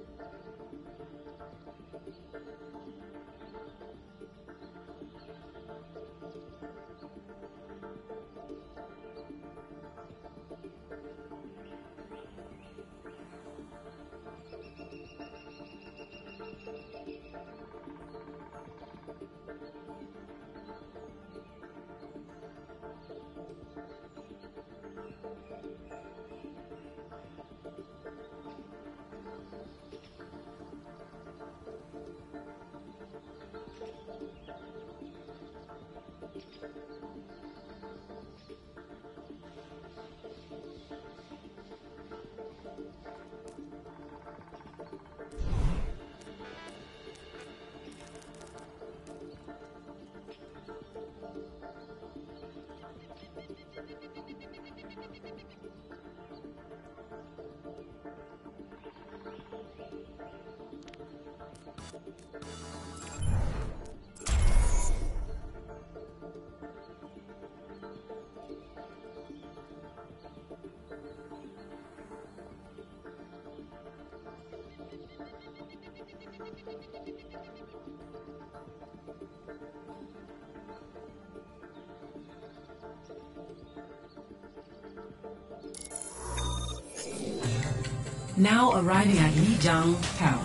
Now arriving at Lijiang Tower.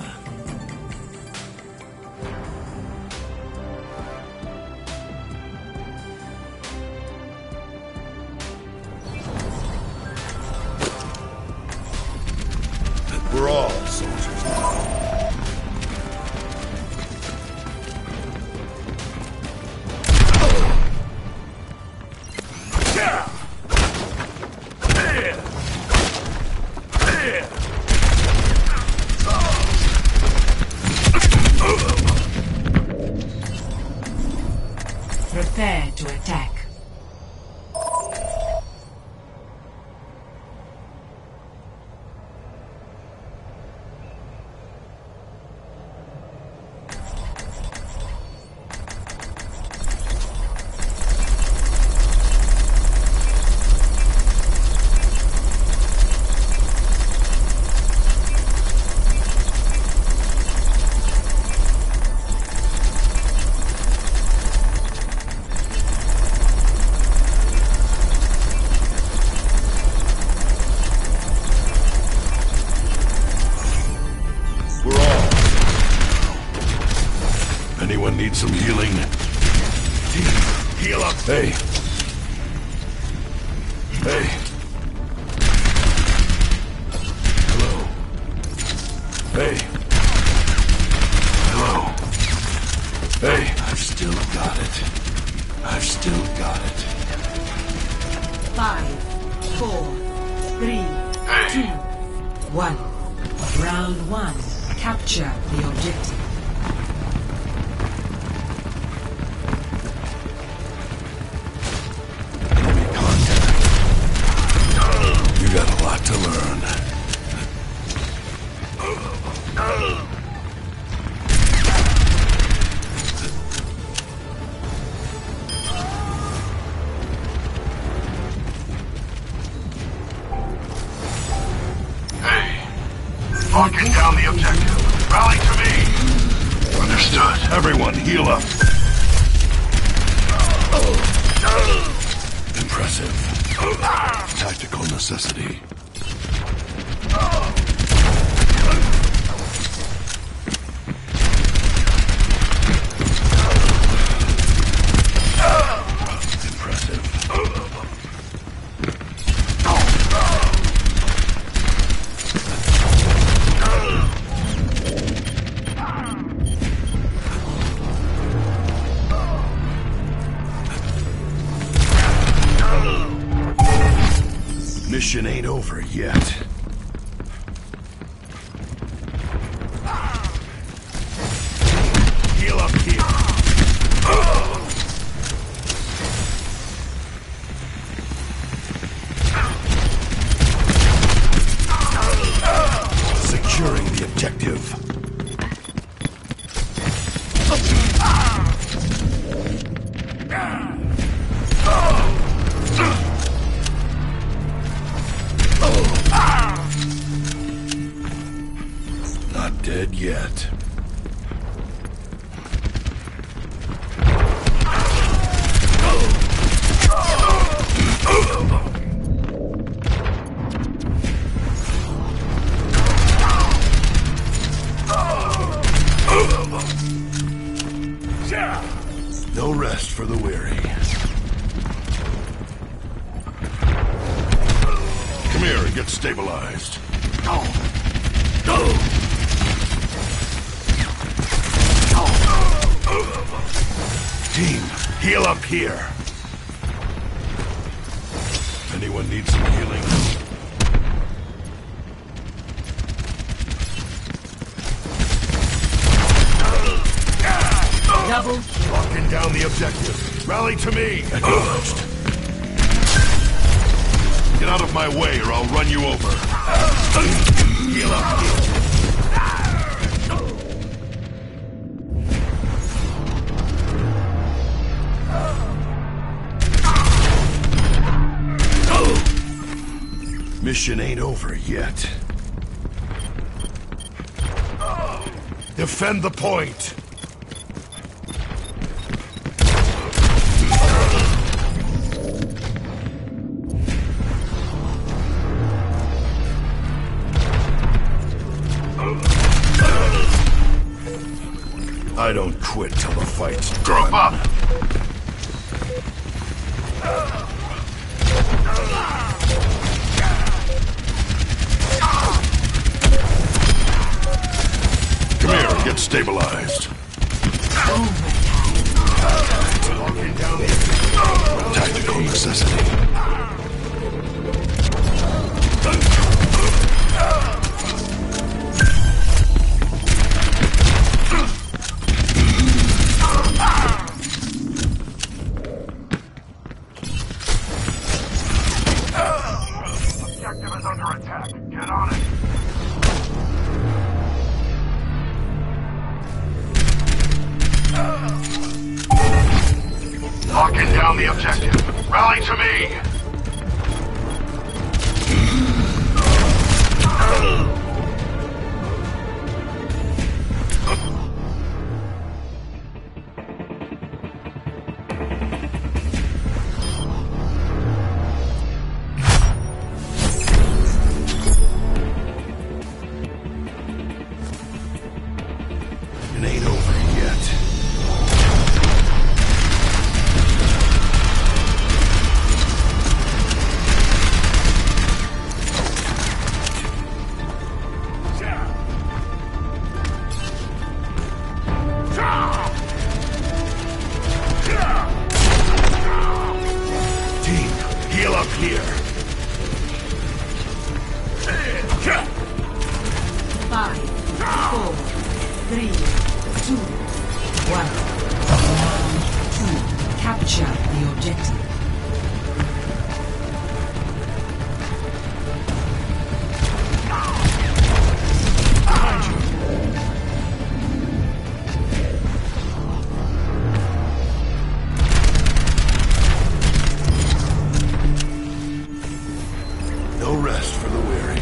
We're all soldiers now. Prepare to attack. Anyone need some healing? Heal up! Hey! Hey! Hello? Hey! Hello? Hey! I've still got it. I've still got it. 5, 4, 3, 2, 1. Round 1. Capture the objective. You got a lot to learn. Hey, locking down the objective. Rally to me. Understood. Everyone, heal up. Impressive. Tactical necessity. Mission ain't over yet. Heal up here. Securing the objective. yet. No rest for the weary. Come here and get stabilized. Team, heal up here. Anyone need some healing? Double. Locking down the objective. Rally to me. Acknowledged. Get out of my way or I'll run you over. Heal up here. Mission ain't over yet. Defend the point. I don't quit till the fight's done. Group up. Come here and get stabilized. Tactical necessity. Objective is under attack. Get on it. Locking down the objective. Rally to me. It ain't over yet. Team, heal up here. 5, 4, 3, 2, 1. Round 2. Capture the objective. No rest for the weary.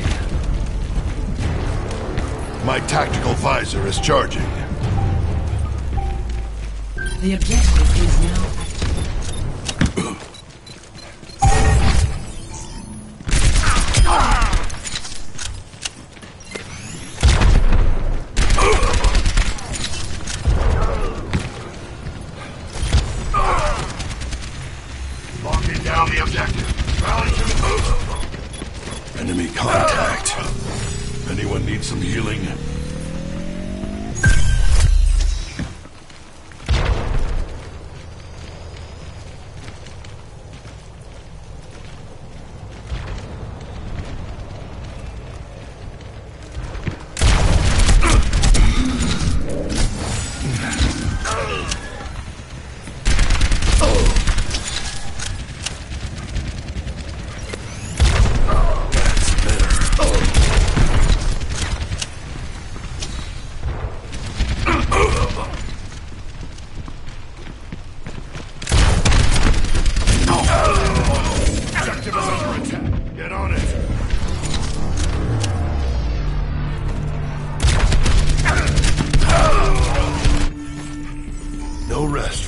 My tactical visor is charging. The objective is now active. Locking down the objective. Rally to me. Enemy contact. Anyone need some healing?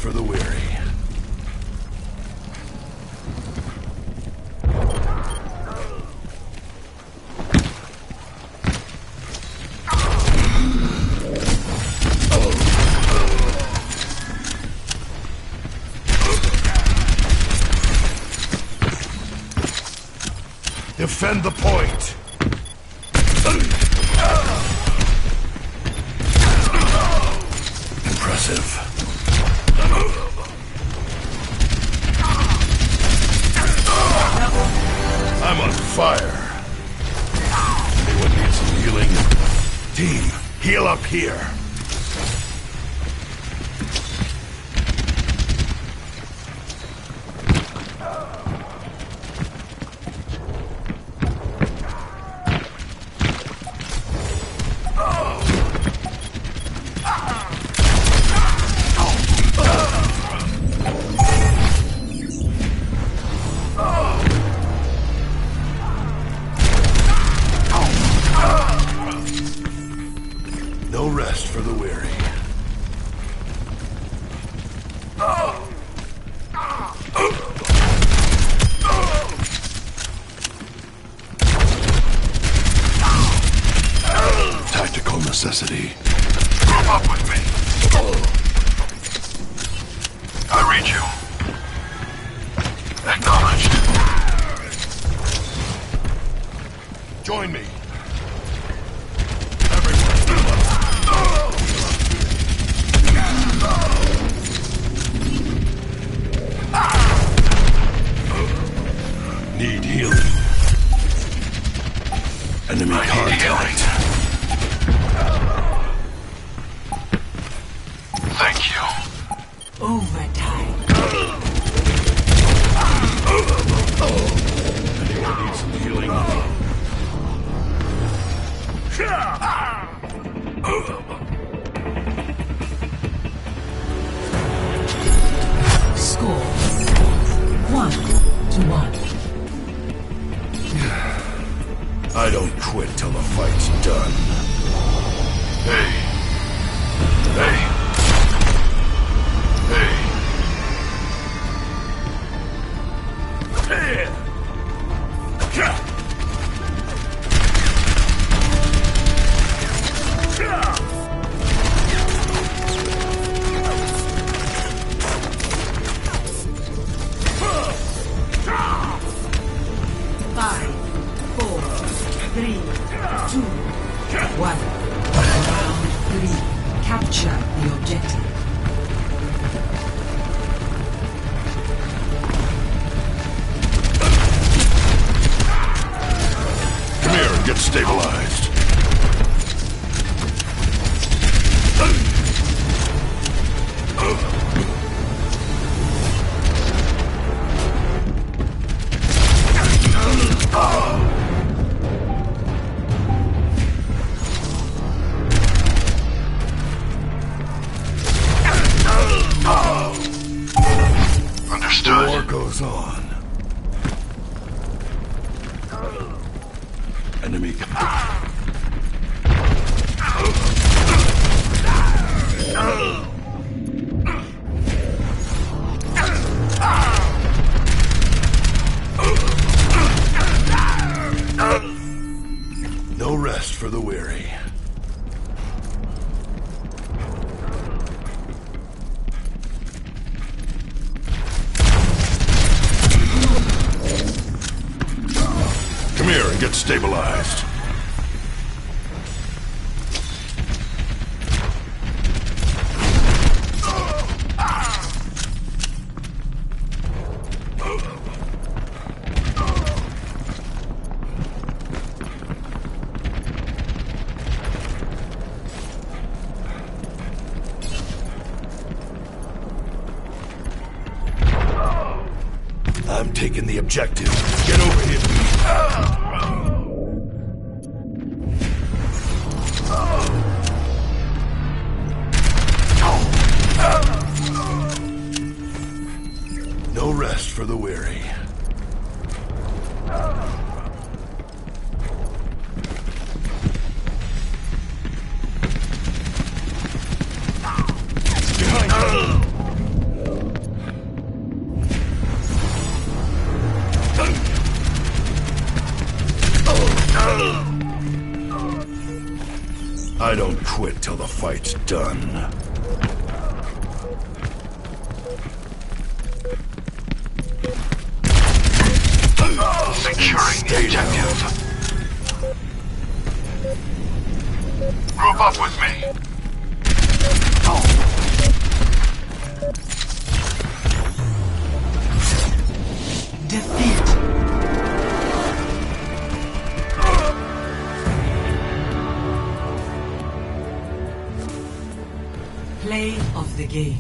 for the weary. Defend the point! Impressive. I'm on fire. Anyone need some healing? Team, heal up here. No rest for the weary. Tactical necessity. Move up with me. I read you. Acknowledged. Join me. Need healing. Enemy contact. Thank you. Overtime. Anyone need some healing? Score 1-1. I don't quit till the fight's done. Hey. Hey. Hey. Five, 4, 3, 2, 1. Round 3. Capture the objective. Come here and get stabilized. Understood. The war goes on. Enemy. No rest for the weary. Come here and get stabilized. I'm taking the objective. Get over here. No rest for the weary. Behind you. till the fight's done. Securing the objective. Group up with me. Defeat. Play of the game.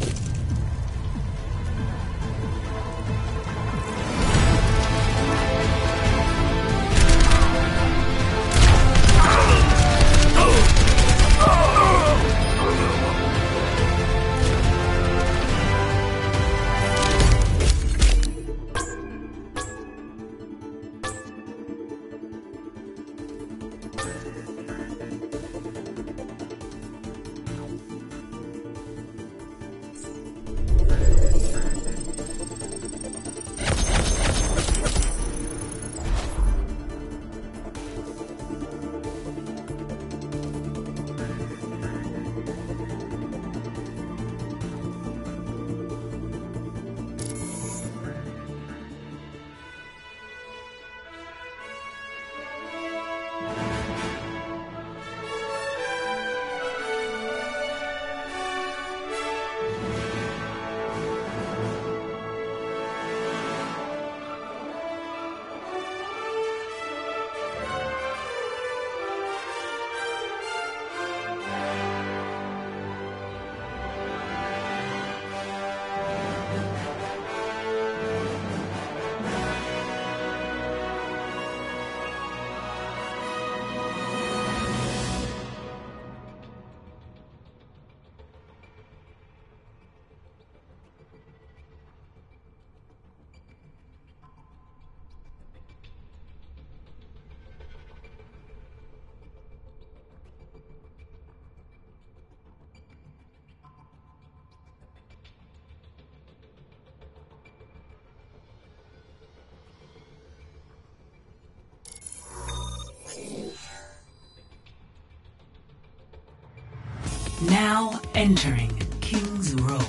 Now entering King's Row.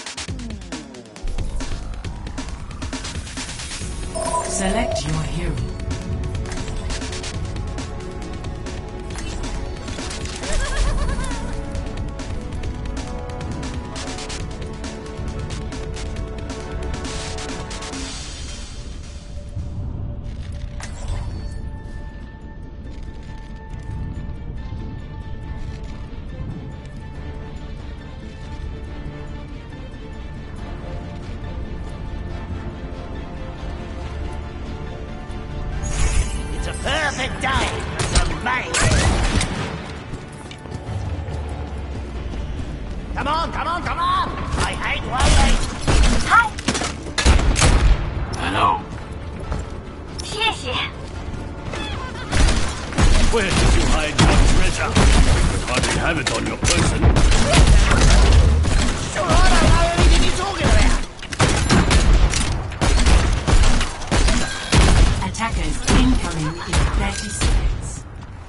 Select your hero. Perfect day for some main. Come on, come on, come on! I hate waiting. Hi. Hello. 谢谢。 Where did you hide your treasure? You could hardly have it on your person. Sure, I don't know anything you're talking about. Attackers incoming in 30 seconds.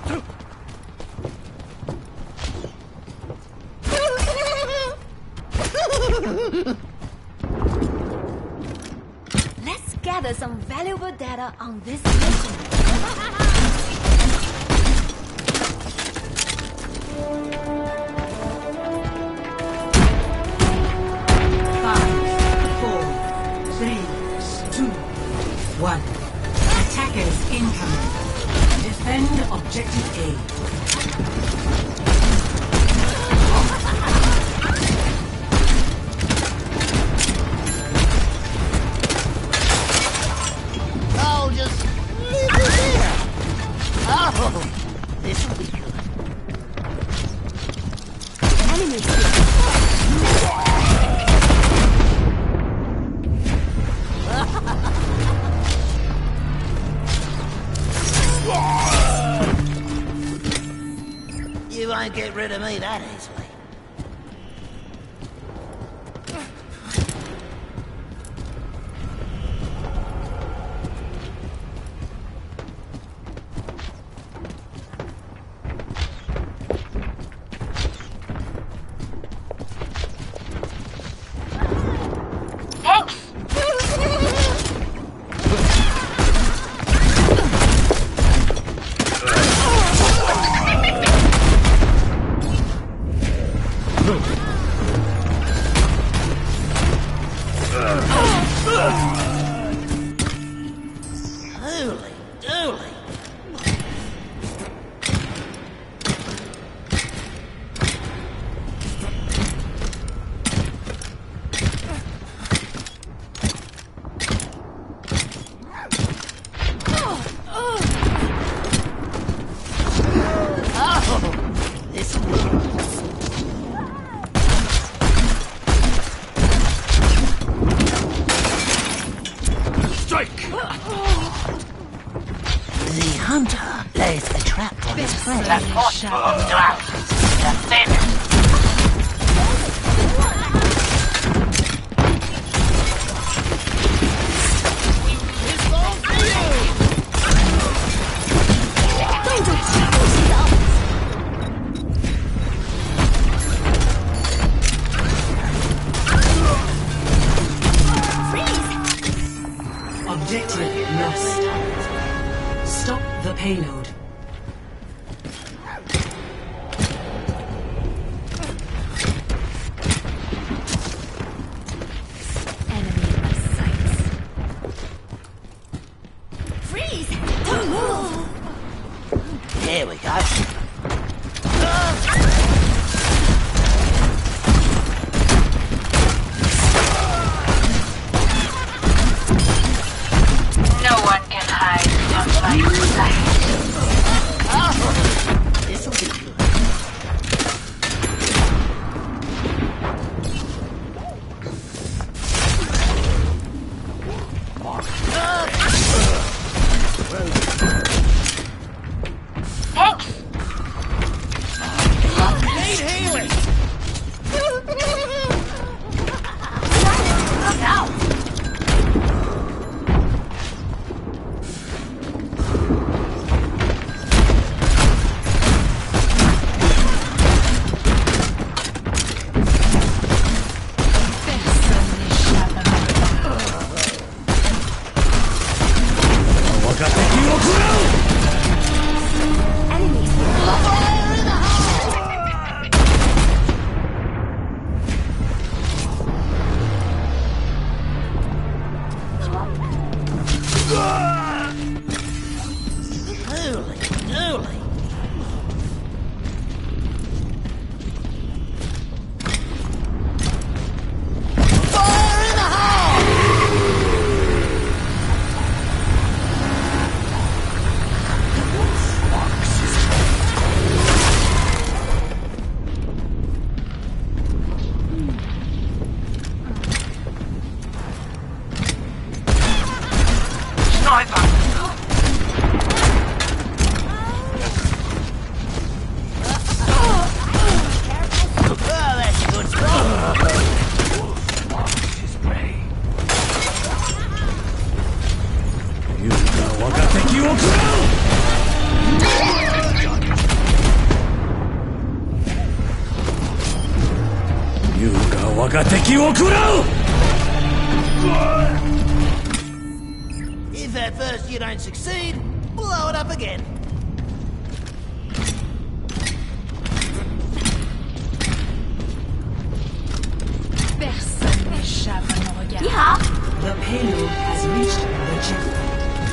Let's gather some valuable data on this mission. 1. Attackers incoming. Defend objective A. Oh, just leave it there. Oh, this will be good. Enemy You won't get rid of me that easily. Holy dooly. Objective lost. Stop the payload. Enemy in my sights. Freeze! Don't move! Here we go. No one can hide from my sight. This'll be good. Thanks. Need healing. Look out. Enemies Holy dooly. Fire in the hole! Sniper! Oh, that's good stuff. If at first you don't succeed, blow it up again. Personne n'échappe à mon regard. The payload has reached the checkpoint.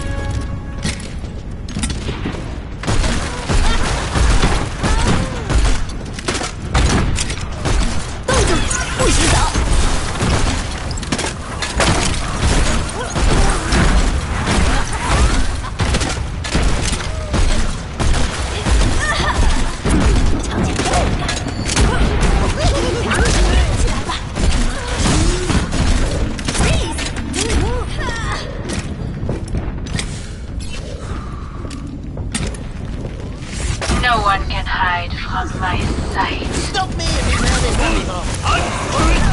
No one can hide from my sight. Stop me if you found this dummy bomb.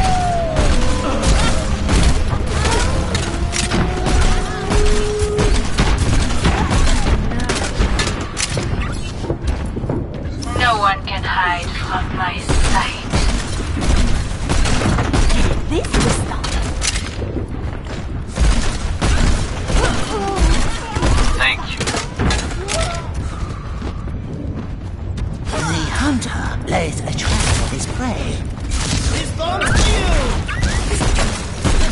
No one can hide from my sight. This will stop. Thank you. The hunter lays a trap for his prey. This bomb's for you!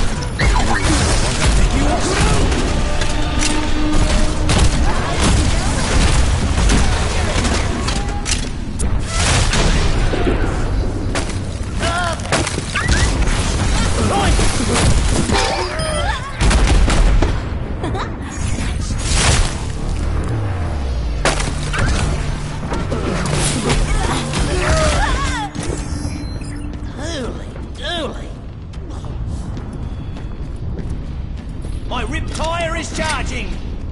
My rip tire is charging!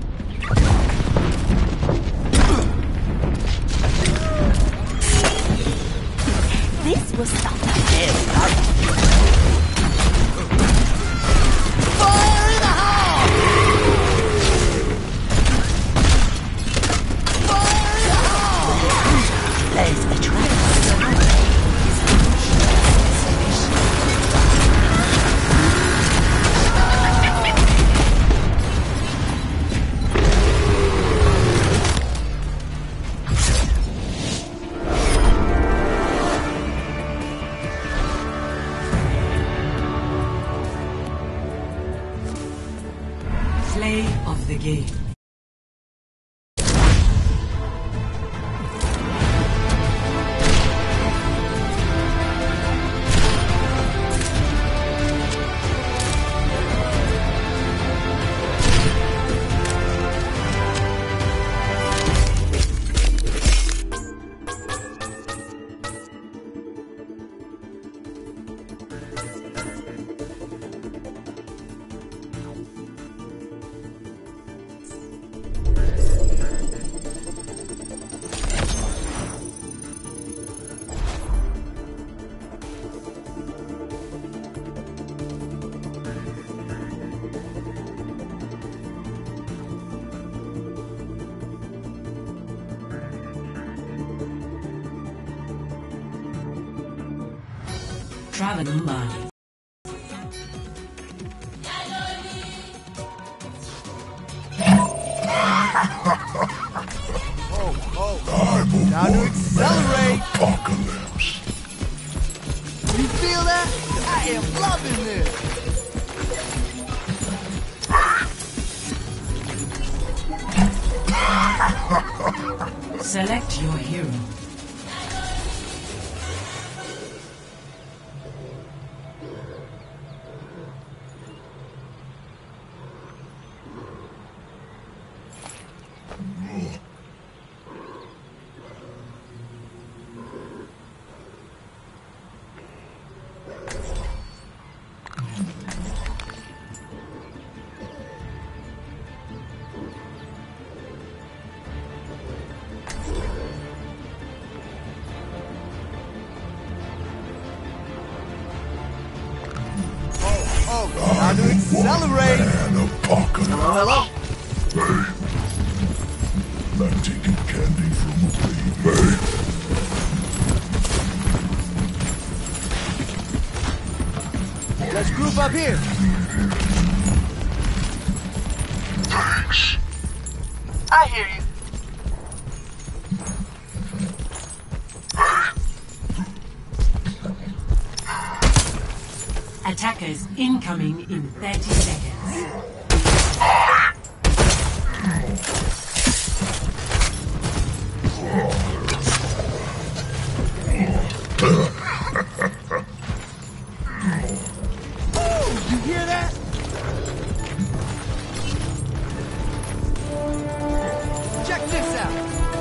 This was something. Fire in the hole! Fire in the hole! There's a trap. Play of the game. Traveling by. Time to accelerate! Apocalypse. You feel that? I am loving this! Select your hero. Time to accelerate! An apocalypse. Hello? Hey. Like taking candy from a baby. Hey. Let's group up here! Thanks. I hear you. Attackers incoming in 30 seconds. You hear that? Check this out!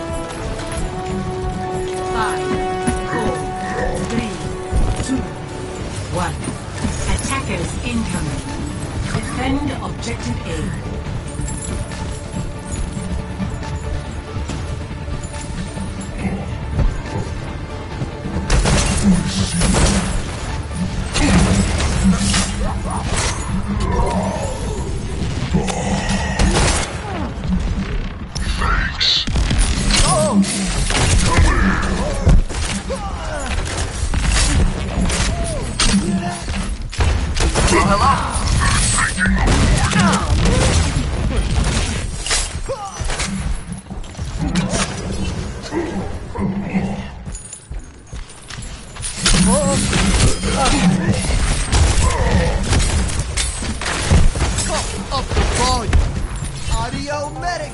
5, 4, 3, 2, 1. Attackers incoming. Defend objective A. Thanks. Up the volume. Audio medic.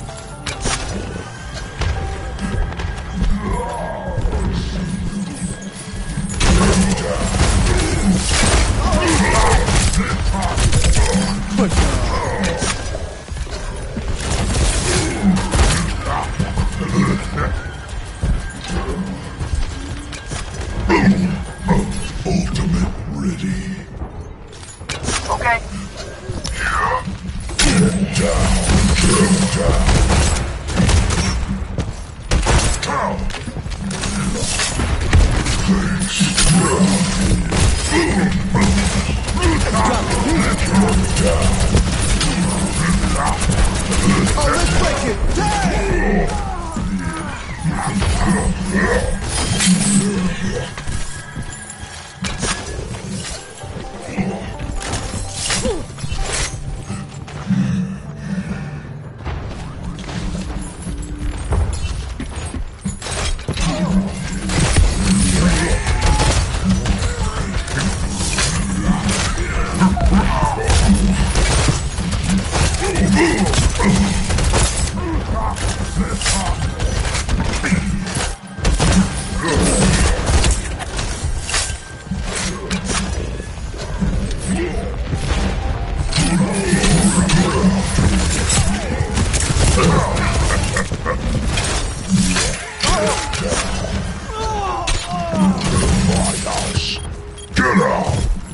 Ultimate ready. Okay. Oh, let's break it. Damn! Get out!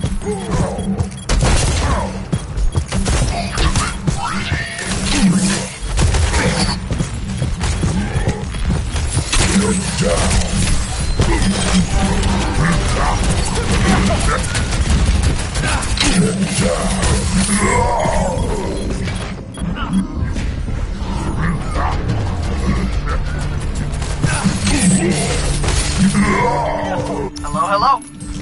Hello, hello.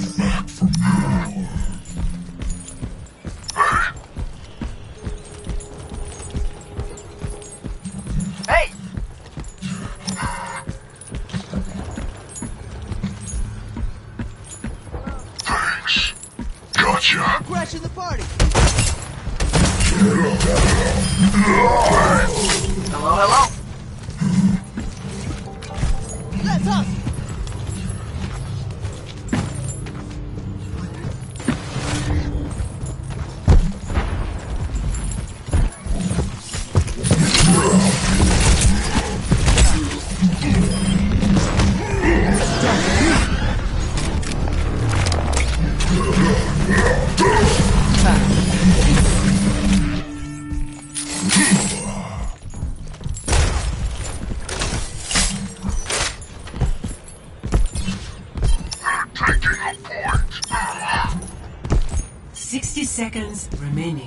Hey! Thanks. Gotcha. Crashing the party. Hello, hello. Let's hustle. Taking a point. 60 seconds remaining.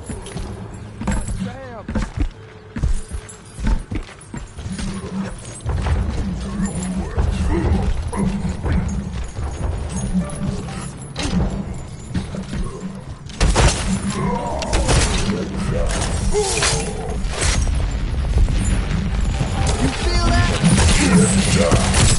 You feel that?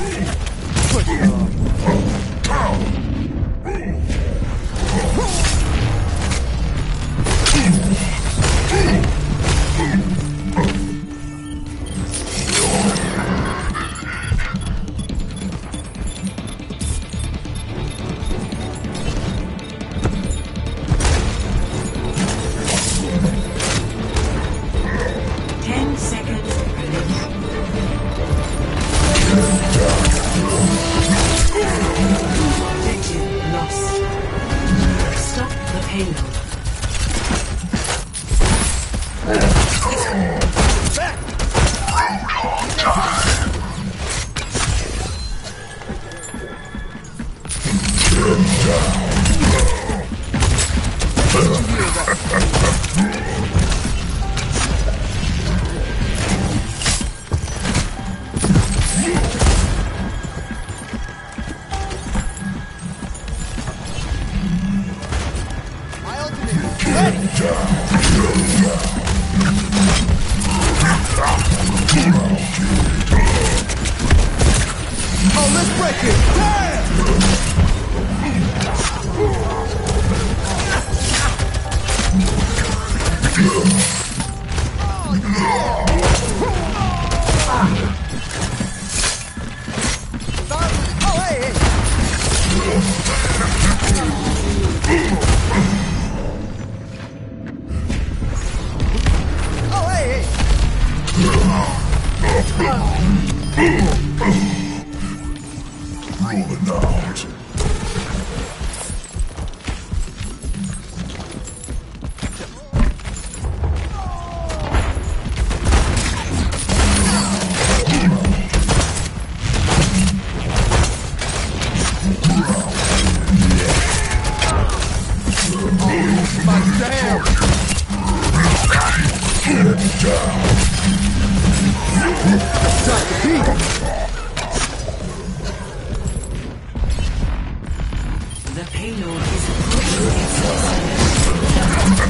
My ultimate. Ready. Oh, let's break it. Damn! Payload is approaching its destination.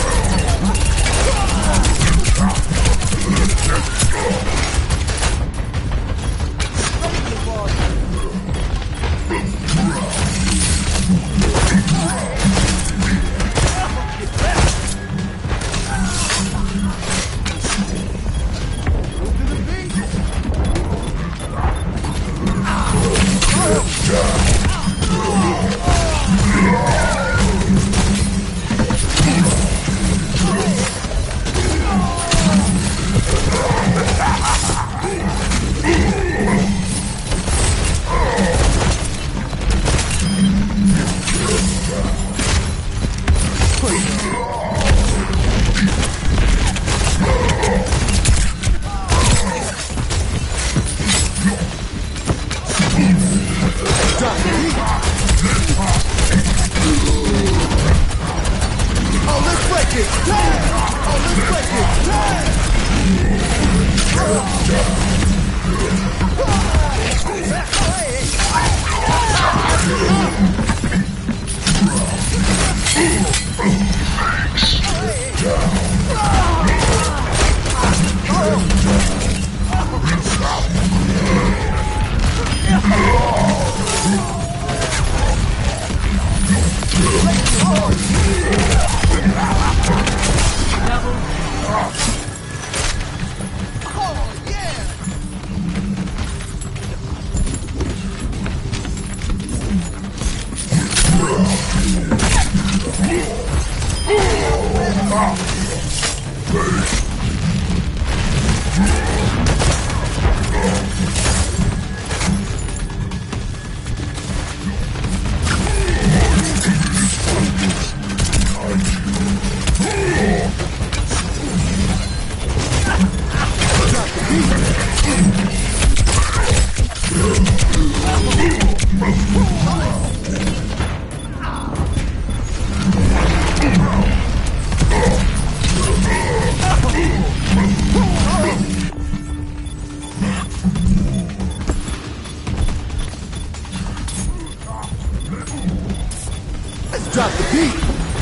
Drop the beat.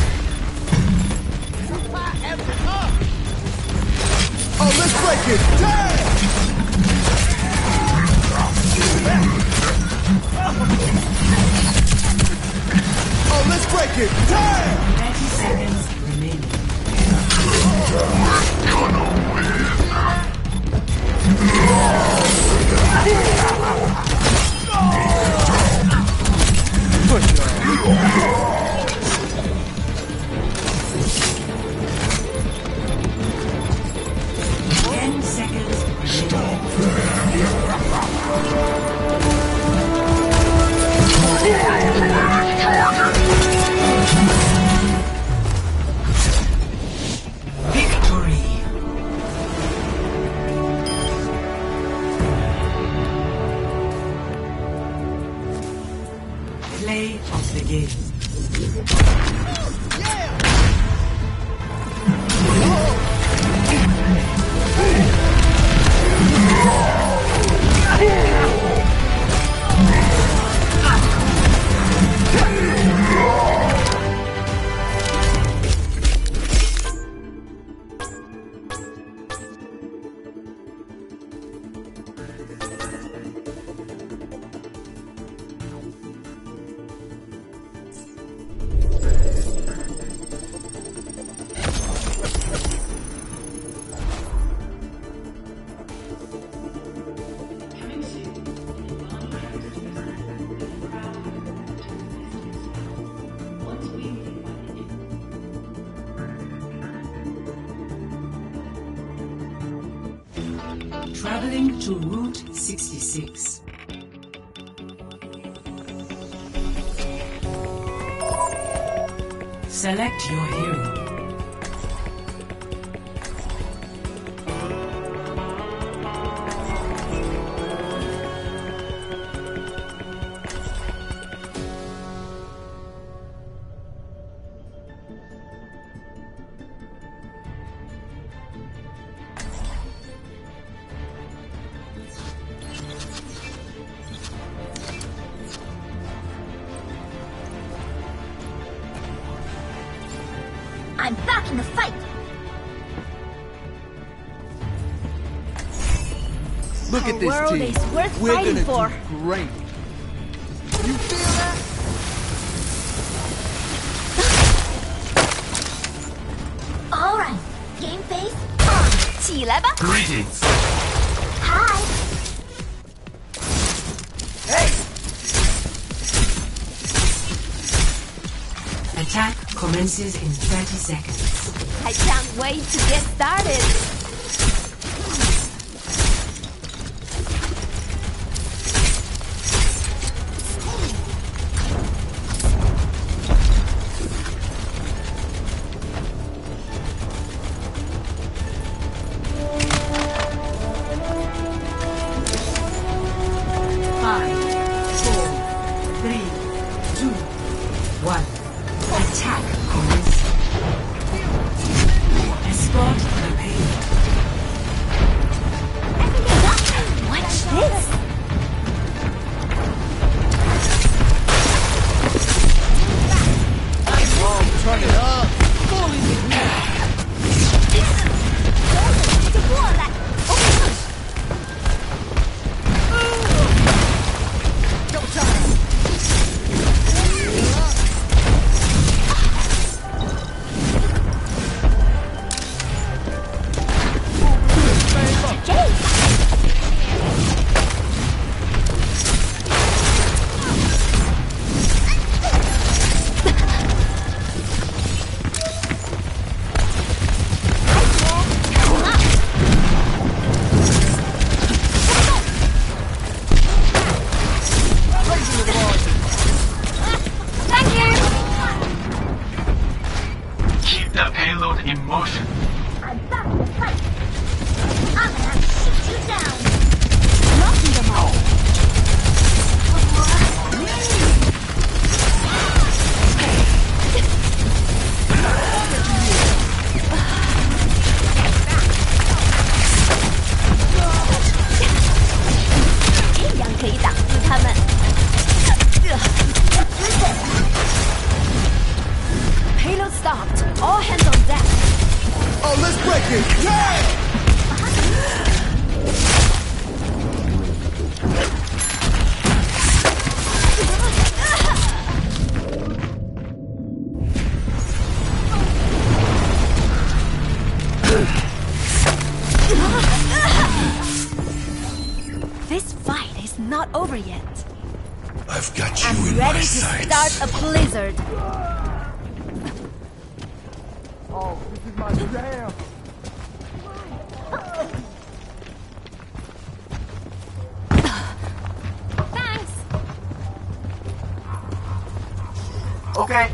Oh, let's break it. Damn! Oh, let's break it. Damn! 30 seconds remaining. We're gonna win. 10 seconds remaining. Victory! Play of the game. Traveling to Route 66. Select your hero. in the fight. Look at Our this world team. is worth We're fighting gonna for. do great. You feel that? All right, game face on. 起来吧 Greetings. Hi. Attack commences in 30 seconds. I can't wait to get started. Five, four, three, two, one. Attack commencing. Escort the payload. Watch this. Turn it up. Thank you. Keep the payload in motion. I'm back to fight. I'm gonna shoot you down. Knocking them all.这样可以挡住他们。Payload stopped. All hands on deck. Oh, let's break it. Yeah! This fight is not over yet. I've got you I'm in ready my to sights. start a blizzard. Oh, this is my jam. Thanks. Okay.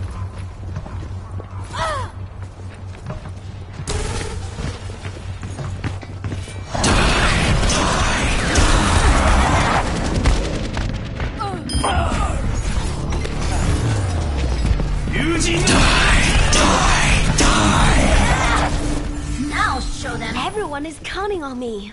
Now show them. Everyone is counting on me.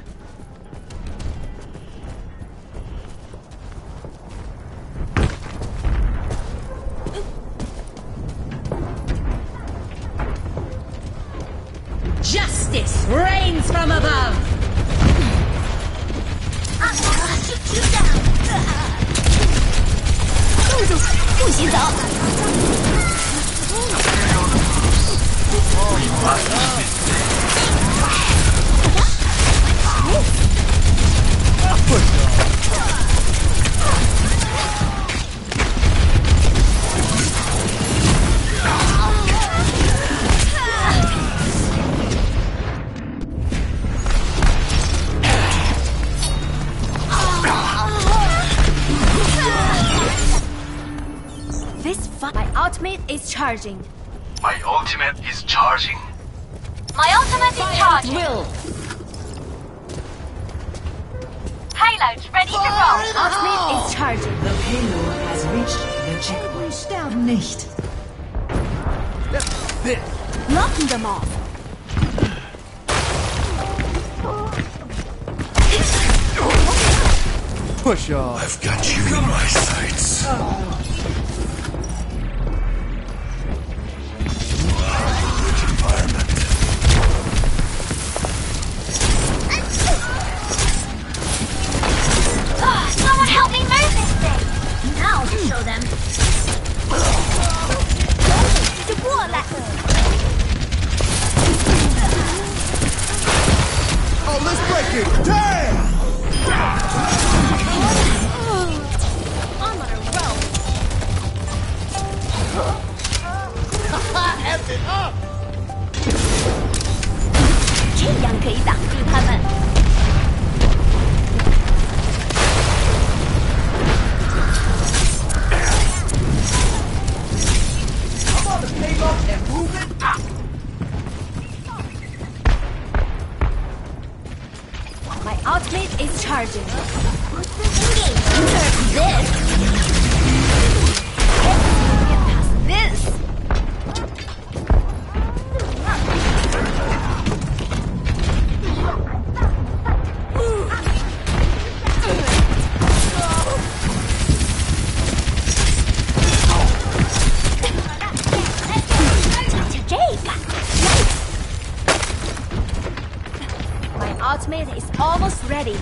Justice reigns from above. I'm gonna shoot you down. 动住，不许走。 This fight, my ultimate is charging. My ultimate is charging. My ultimate is charging. Will. Payload's ready to roll. Ultimate is charging. The payload has reached the checkpoint. Sterben nicht. This. Knocking them off. Push off. I've got you in my sights. Environment. it up! 这样可以挡住他们。 I'm on the payload and move it. My ultimate is charging. Insert this. Get past this. My ultimate is almost ready.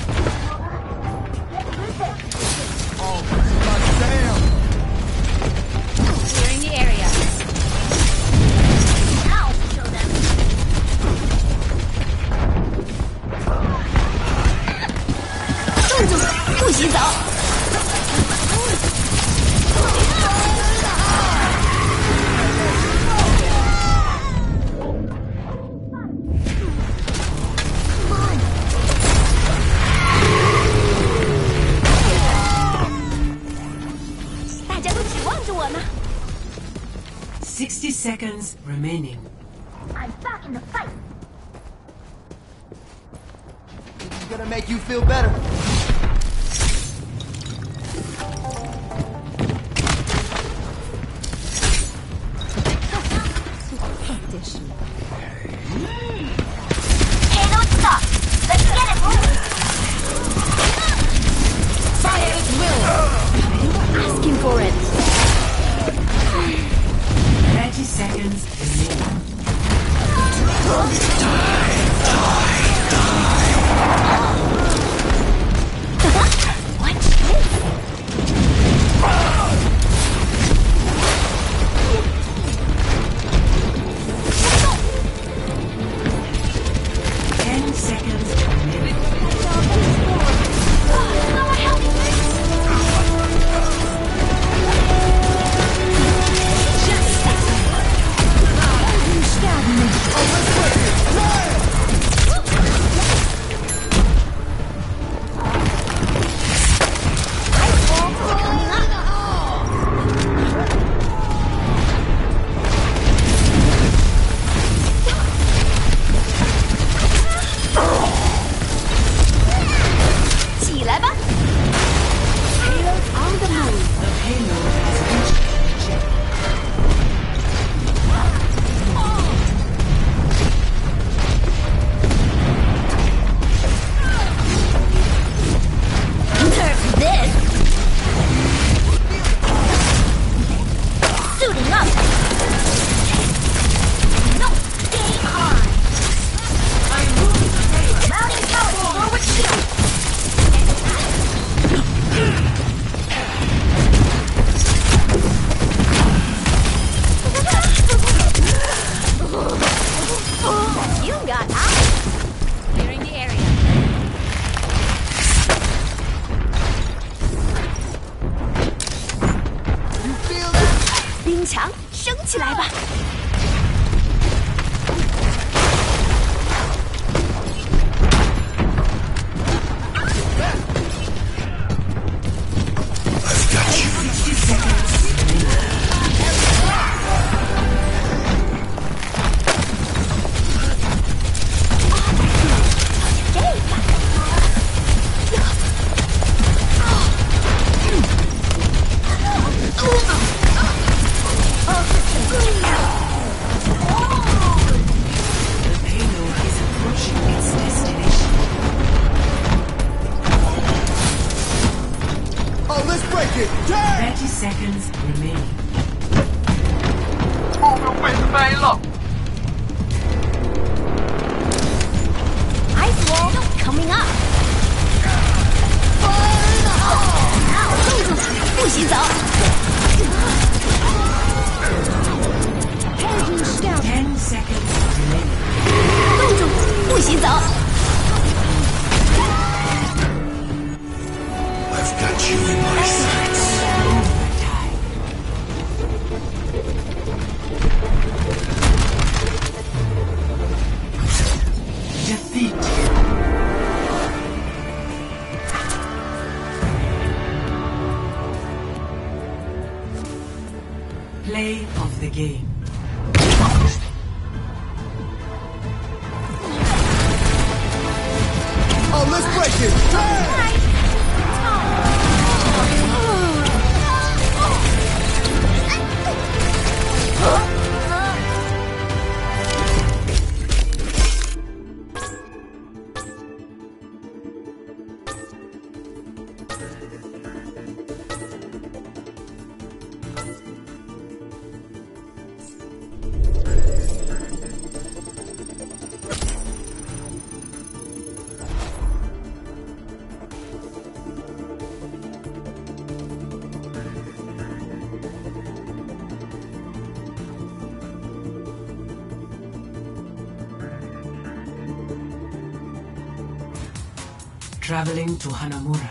Oh, this is my jam. Clearing the area. I'll kill them. 冻住，不许走。大家都指望着我呢。 60 seconds remaining. I'm back in the fight. This is gonna make you feel better. Hey, don't stop. Let's get it moving. Fire at will. Asking for it. 30 seconds remaining. What's this? Ten seconds remaining. Someone help me. the area. 冰墙升起来吧！ 30 seconds remaining. 目標被飛啦！ Ice wall coming up. 不许走！ 10 seconds remaining. 冻住！不许走！ I've got you in my sights. game. Oh, let's break it! Alright. Traveling to Hanamura.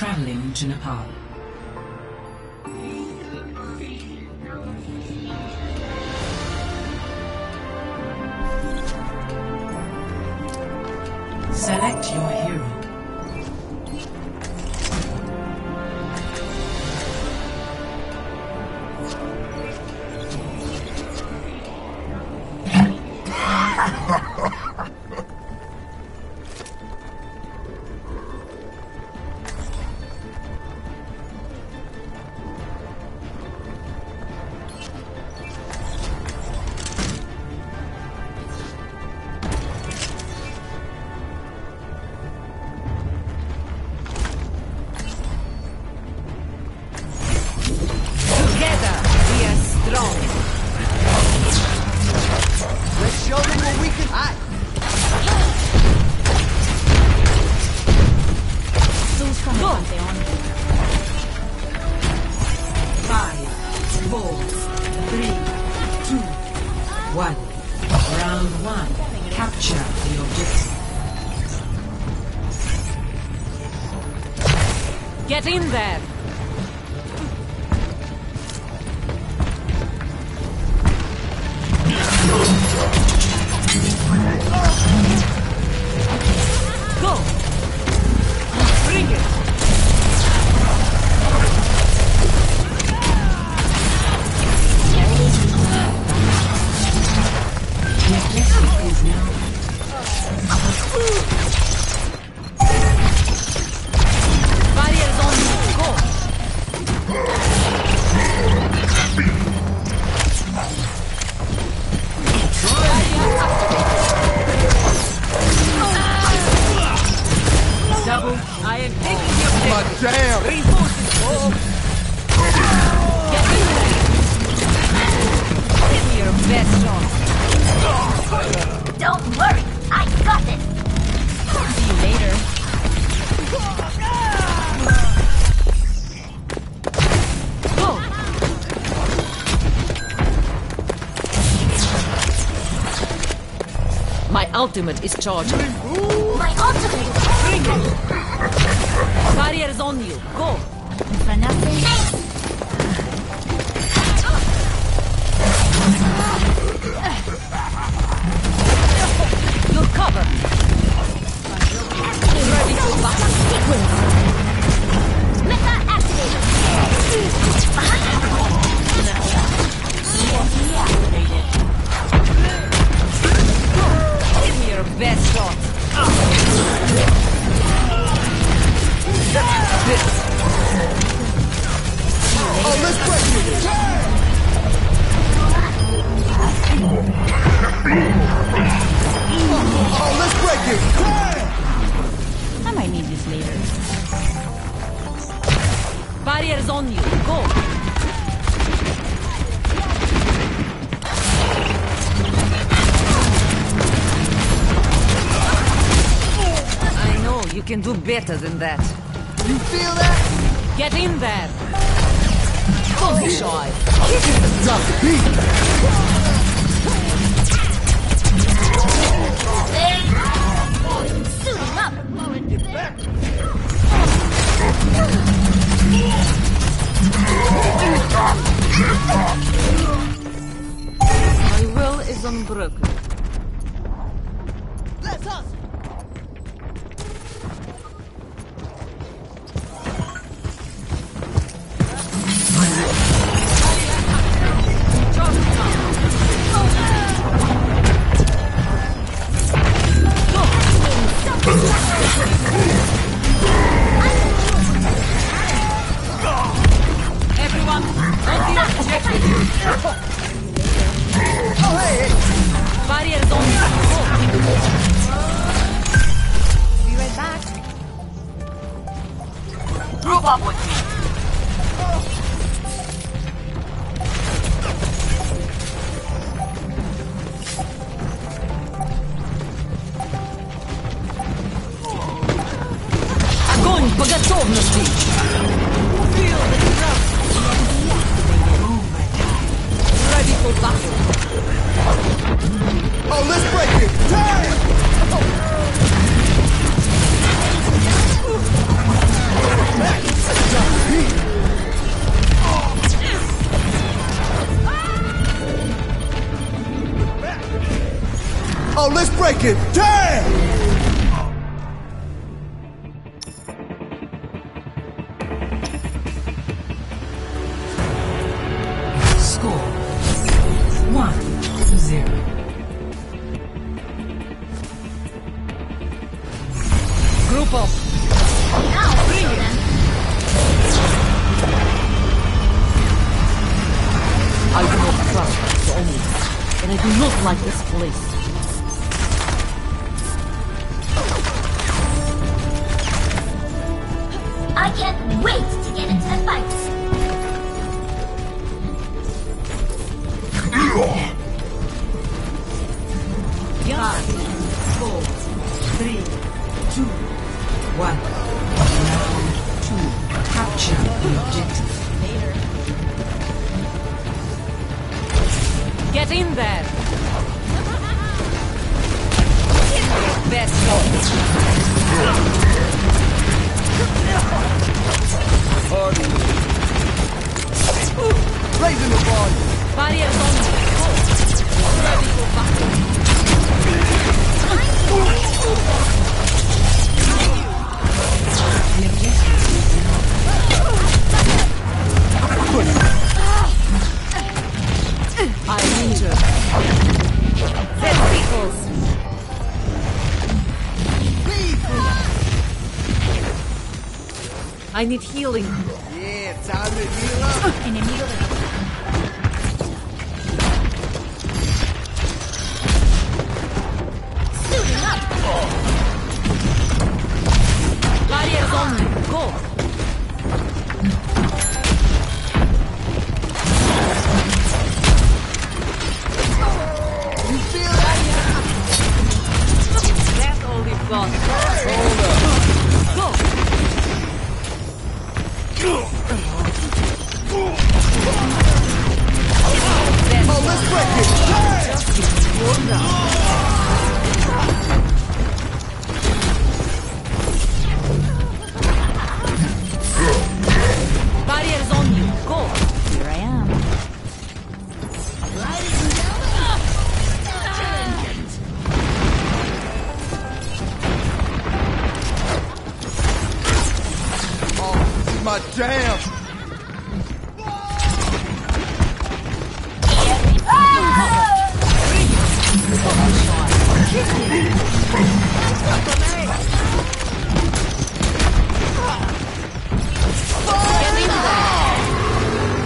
traveling to Nepal. Select your hero. Let's show them what we can hide. Pantheon. 5, 4, 3, 2, 1. Round 1. Capture the objective. Get in there! Go! Bring it! The objective is now. Barriers on you! Go! Double. I am taking the objective. Damn! Reinforces. Get in there. Give me your best shot. Don't worry, I got it. See you later. Go. My ultimate is charged. My ultimate. Bring it. Barriers on you. Go. For nothing. You're covered. Ready for battle. Mecha activated. Give me your best shot. Oh, let's break it! Oh, let's break it! I might need this later. Barriers on you. Go. I know you can do better than that. You feel that? Get in there. Don't be shy. Drop the beat! Suiting up. My will is unbroken. Let's hustle! Everyone, on the objective. Oh, hey! Barriers on you. Be right back. Group up with me. Огонь по готовности! Feel the trust. Ready for battle. Oh, let's break it! Time! Score 1-0. Group up. Now, bring them. I do not trust the Omni, and I do not like this place. I can't wait to get into the fight. Five, 4, 3, 2, 1. Round 2. Capture the objective. Get in there! Best shot. Raising the volume. Barriers on me. Go. Ready for battle. The objective I'm injured. That tickles. I need healing. Yeah, time to heal up. Enemigo de... Suiting up. Barriers on me. Go. You feel that? That's all we've got. Go. Oh, let's break it. Barriers on you. Go. Here I am. Oh, this is my jam. Get in there.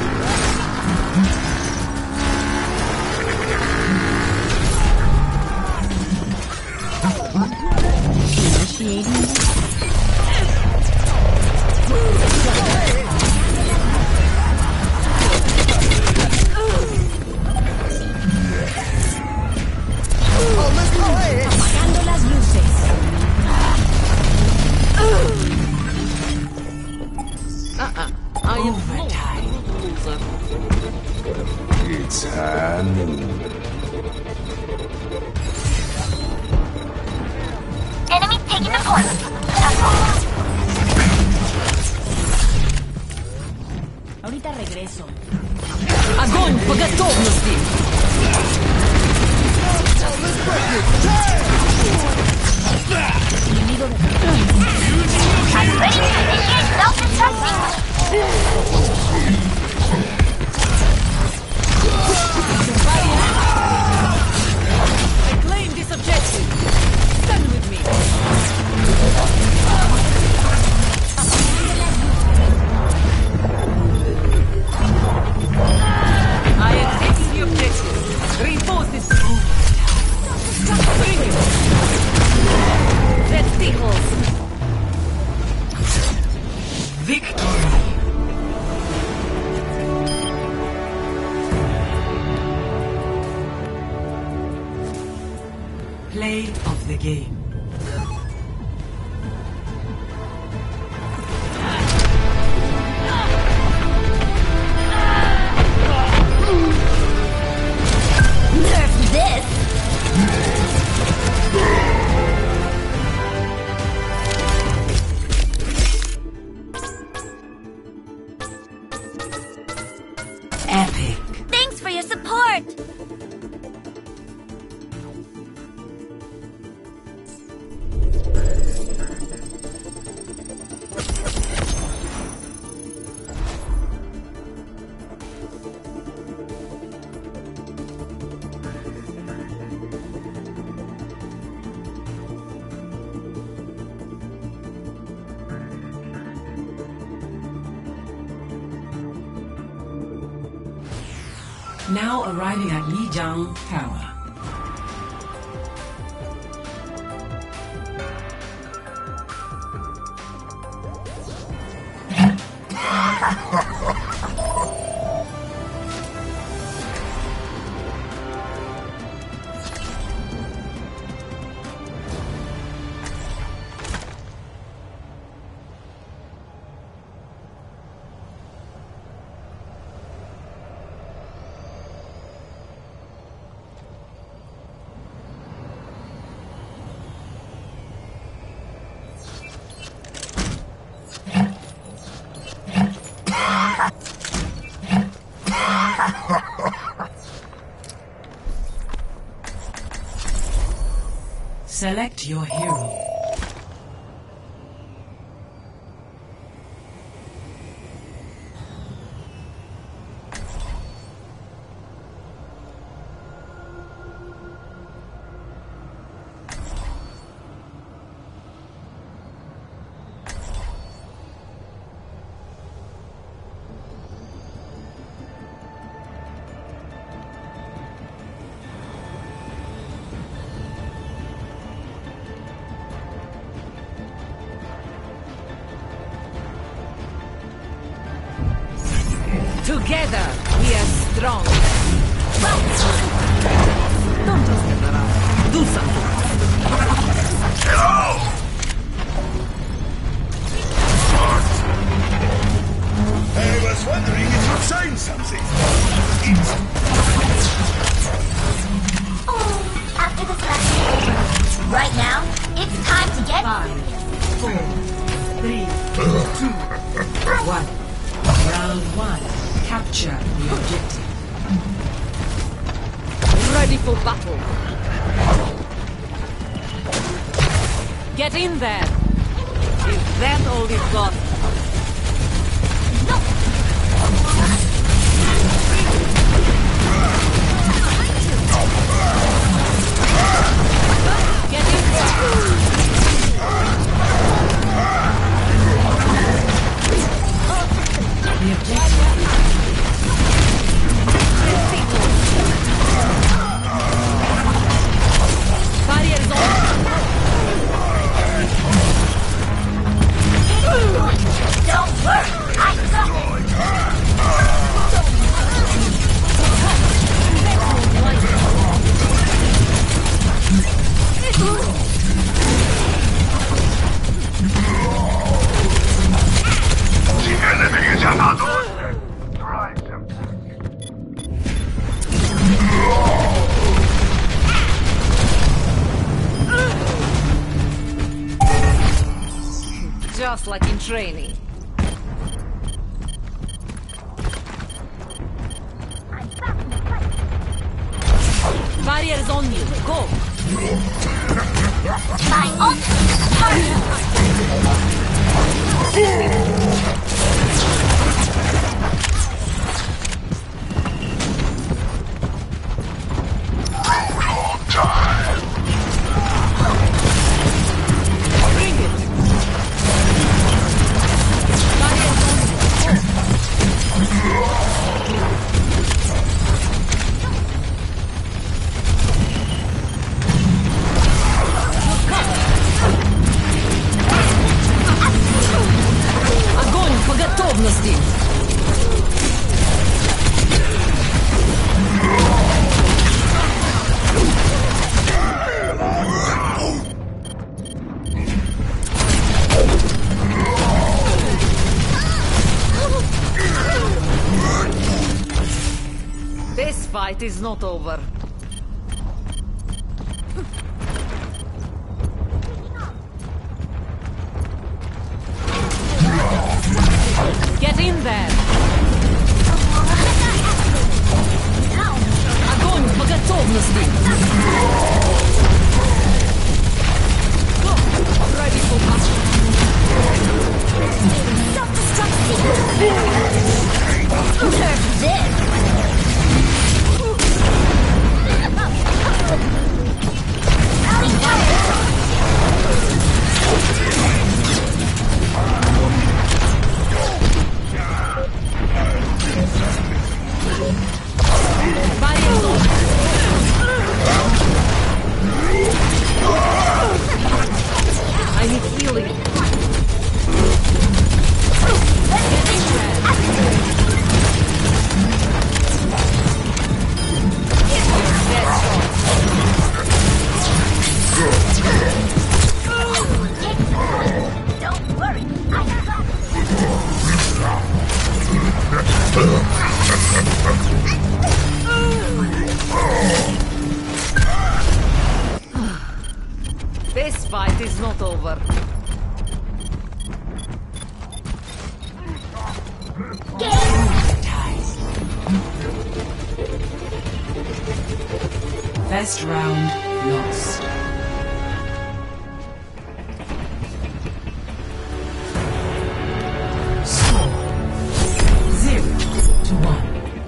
Oh, let's play it. Apagando las luces. I am overtime. loser. It's Hanu. Enemy taking the point. Ahorita regreso. Огонь по готовности! Enemigo de... I'm ready to initiate self-destruct sequence. I claim this objective. Stand with me. I am taking the objective. Reinforce this. Bring it. That tickles. Victory. Play of the game. Nerf this. Epic. Thanks for your support. Now arriving at Lijiang Tower. Select your hero. Together, we are strong. Don't just stand around. Do something. Hello! I was wondering if you'd sign something. Oh, after this last over. Right now, it's time to get 5, 4, 3, 2, 1. Round 1. Capture the objective. Ready for battle. Get in there. Is that all we've got? Get in there. The objective. Barriers on. Don't worry, I got The enemy is on our doorstep. Drive them. Just like in training. Barriers on you. Go. my ultimate target. Bring it. Barriers on Огонь по готовности! This fight is not over. Get in there! Огонь по готовности! Go! Ready for battle! Self-destruct sequence. This. Rally fire. Don't worry, I got this. This fight is not over. First round lost. Score 0-1.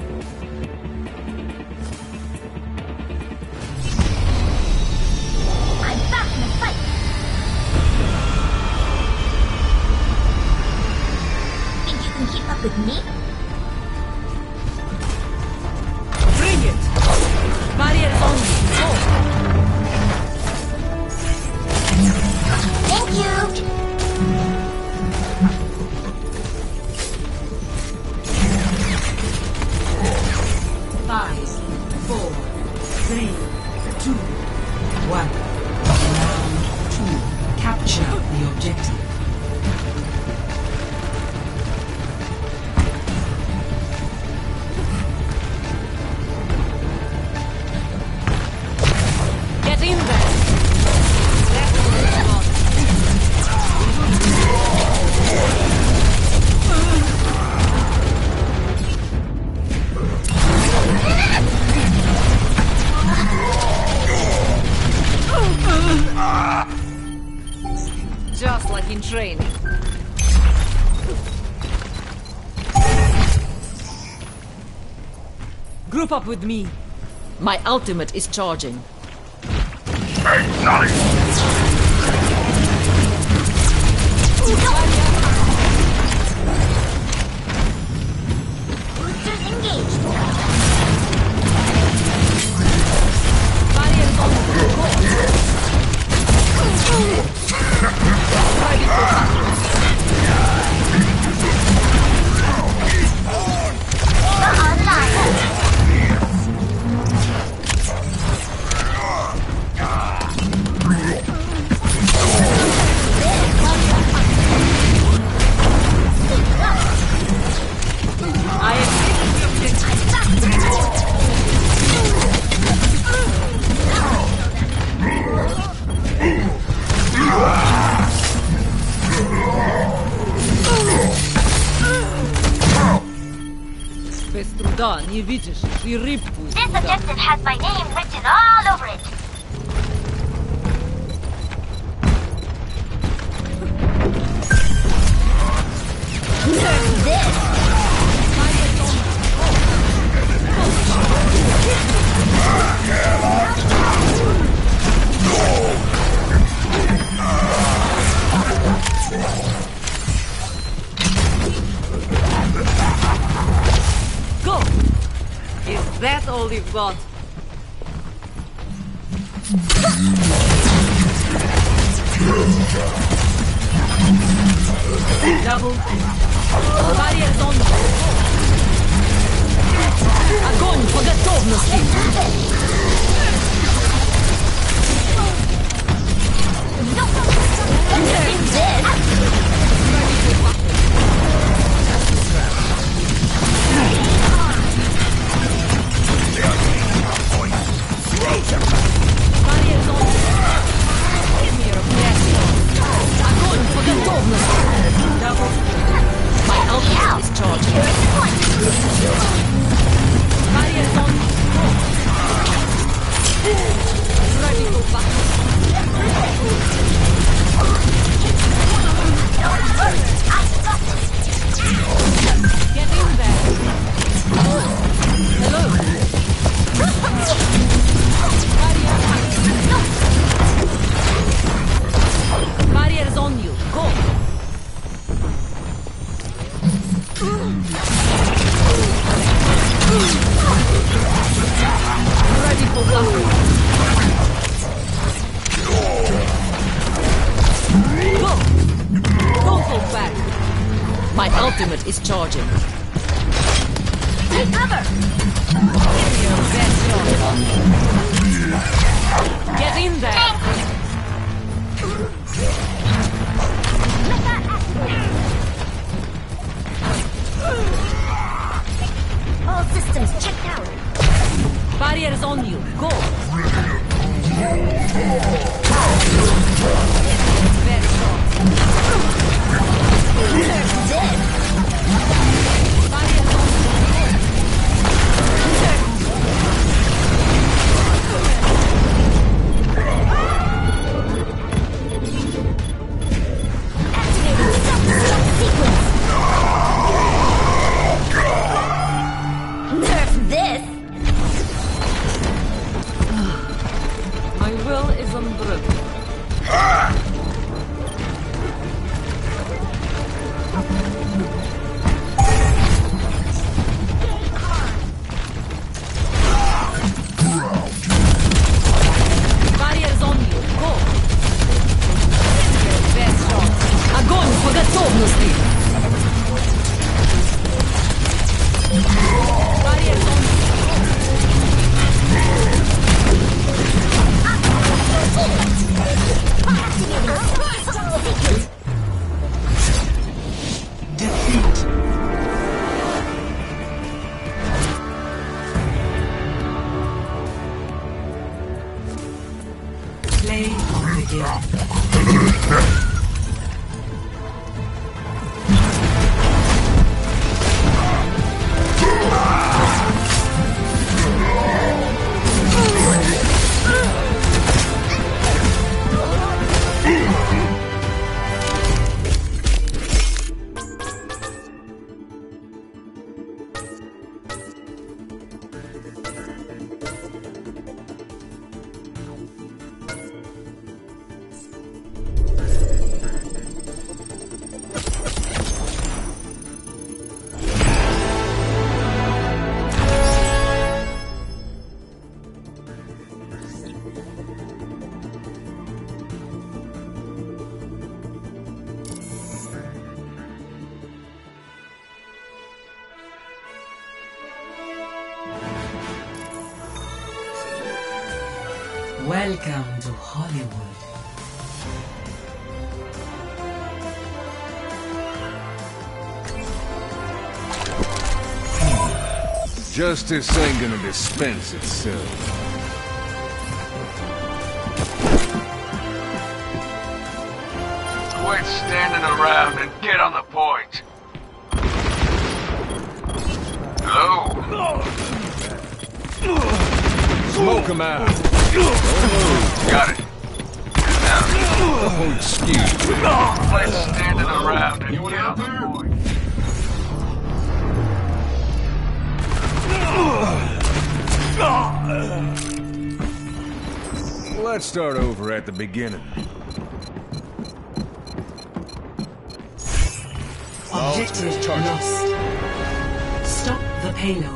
I'm back in the fight. Think you can keep up with me? Bring it! Barriers on me. Go! Thank you. 5, 4, 3, 2, 1. Round 2. Capture the objective. Get in there! That's what I want. Just like in training. Group up with me. My ultimate is charging. Hey, Nolly! Boosters engaged. Barriers on me. Go! Ready for battle. Online. I am taking the objective. Без труда, не видишь, и рыбку. This objective has my name written all over it. Go! Is that all you've got? Double. Barriers on. Огонь по готовности! Barriers on. Give me your best. Огонь по готовности! Double. My ultimate is charging. Barriers on. Ready for battle. Get in there. Hello. Barriers on you. Go. Ready for battle. Go. Don't go back. My ultimate is charging. Take cover. Give me your best shot. Get in there. Welcome to Hollywood. Justice ain't gonna dispense itself. Quit standing around and get on the point. Hello? Smoke him out. Got it. Oh, excuse me. Quit standing around and get on the point. Let's start over at the beginning. Objective lost. Stop the payload.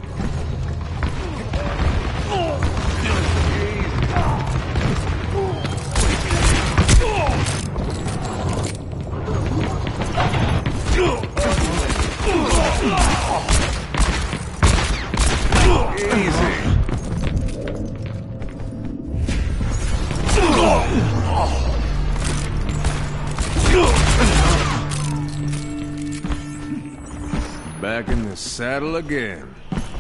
Back in the saddle again.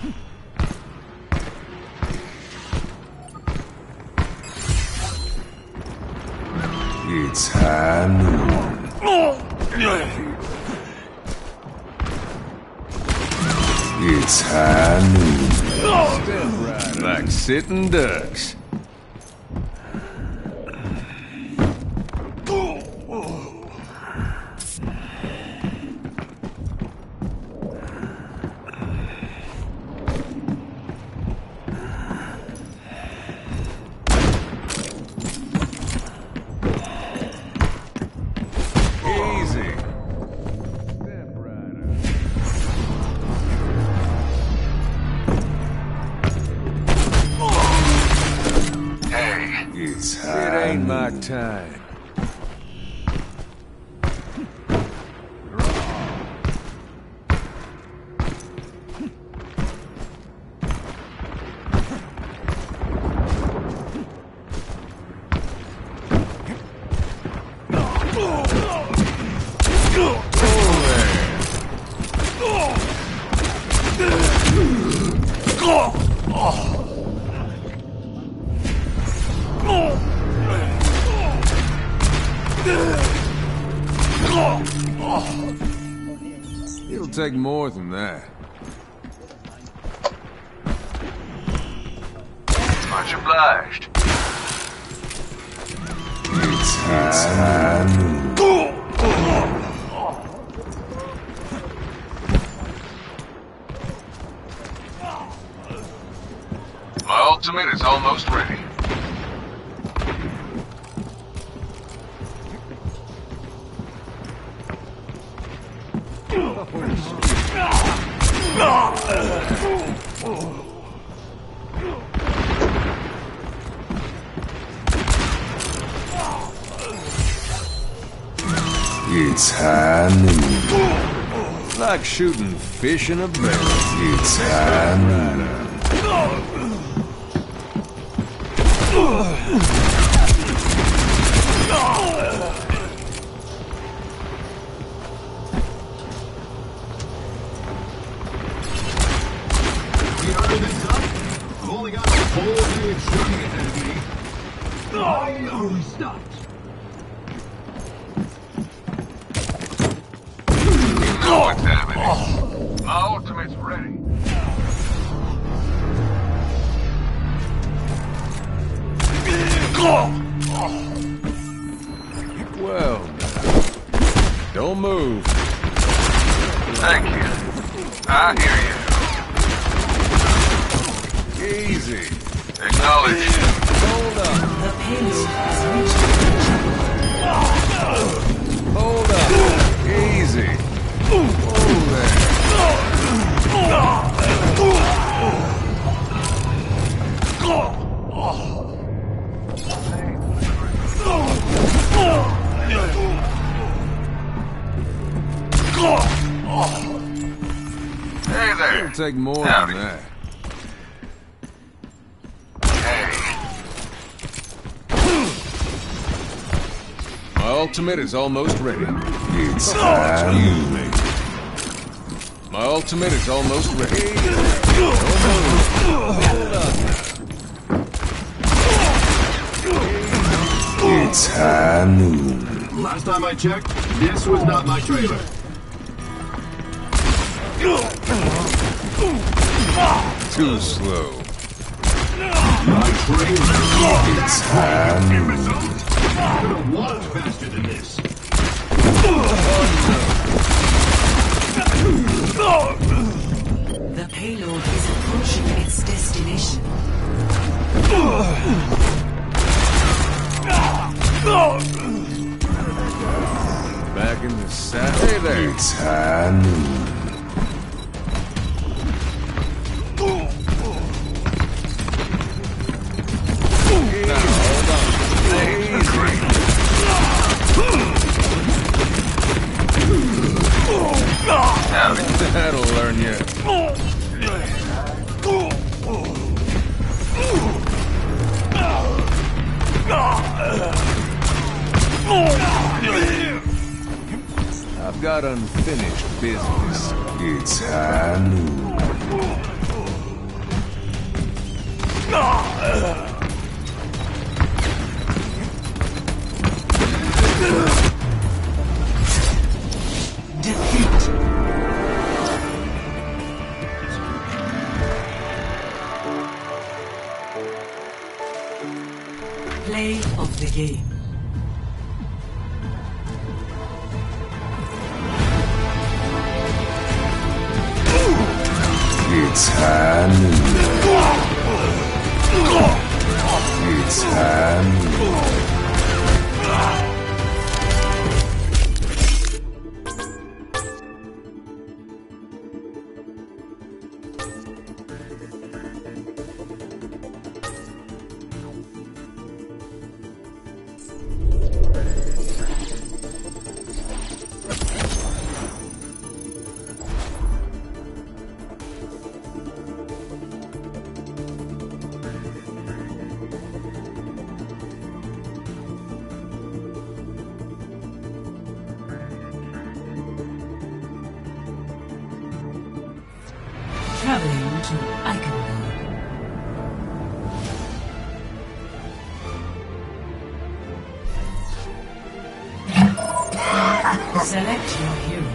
It's high noon. It's high noon. Step right like sitting ducks. It ain't my time. It'll take more than that. Much obliged. It's high noon. My ultimate is almost ready. It's high noon. Like shooting fish in a barrel. It's high noon. I've only got a whole day of shooting ahead of me. Why are we stopped? You know what's happening. My ultimate's ready. Well, don't move. Thank you. I hear you. Easy. Acknowledge. Hold up. The payload has reached Hold up. Easy. Hold there. Hey there. It'll take more Howdy. than that. Hey. ultimate is almost ready. It's time. My ultimate is almost ready. It's high noon. Last time I checked, this was not my trailer. Too slow. My trailer. It's high noon. Could have walked faster than this. The payload is approaching its destination. Back in the saddle. Hey there. It's high noon. That'll learn you. I've got unfinished business. It's high noon. Defeat. Play of the game. It's high noon. It's high noon. Traveling to Eichenberg. Select your hero.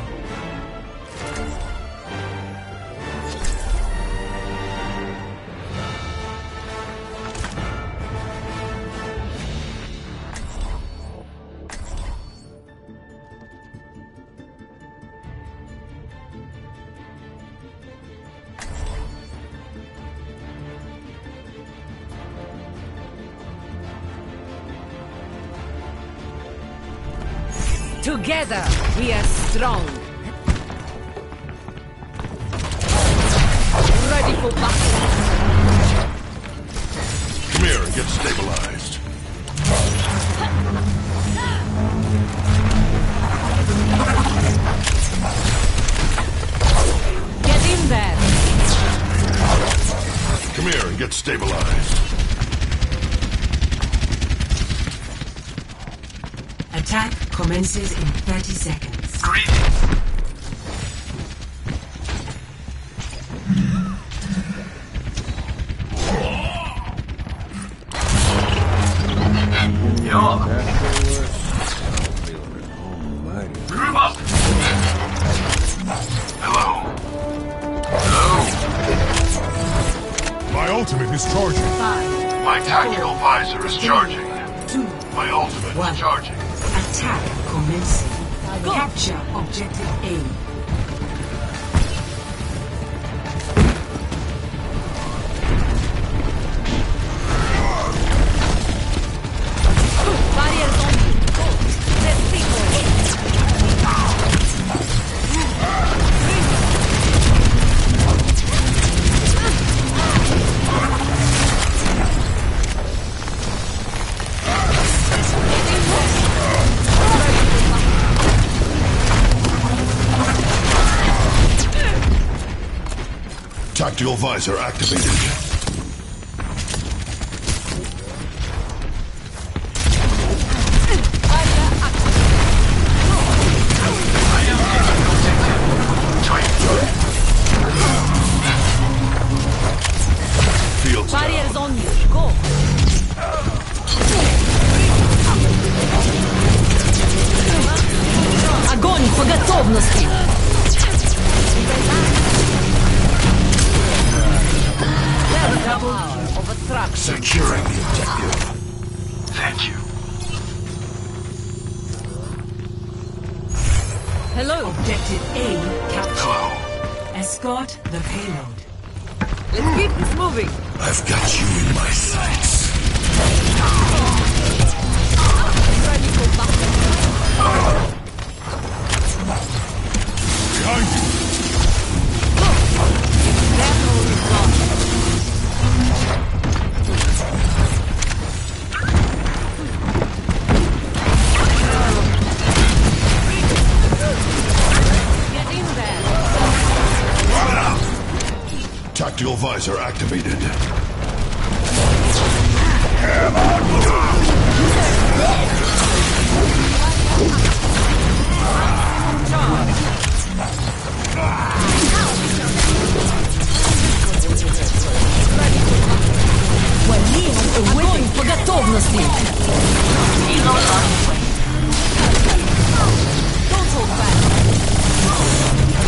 Together, we are strong. Ready for battle. Come here and get stabilized. Get in there. Come here and get stabilized. Attack commences in 30 seconds. Group up. Hello. My ultimate is charging. 5, My tactical visor is charging. 2, My ultimate One. is charging. attack commencing. Capture objective A. Barriers on me. Let's see. Tactical visor activated. Barrier activated. Hello. Objective A captured. Escort the payload. Let's keep this moving. I've got you in my sights. Ready for battle. Behind you. That hole is gone. Get in there. Tactical visor activated. Огонь по готовности! Don't hold back.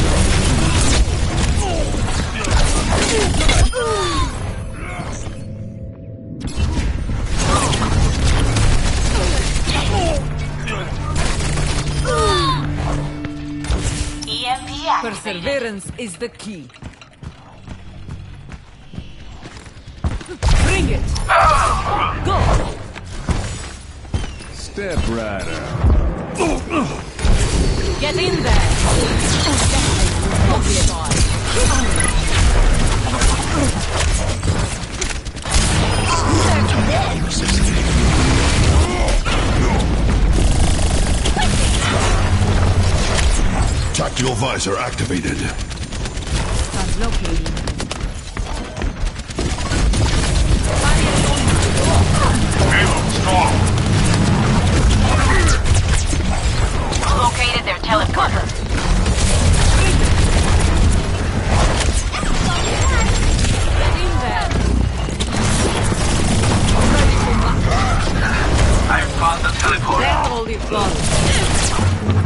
EMP activated. Perseverance is the key. Bring it! Go! Step right out. Get in there! Don't be shy. Tactical visor activated. Translocating. Located their teleporter. Get in there! Ready for battle. I found the teleporter. That's all you've got.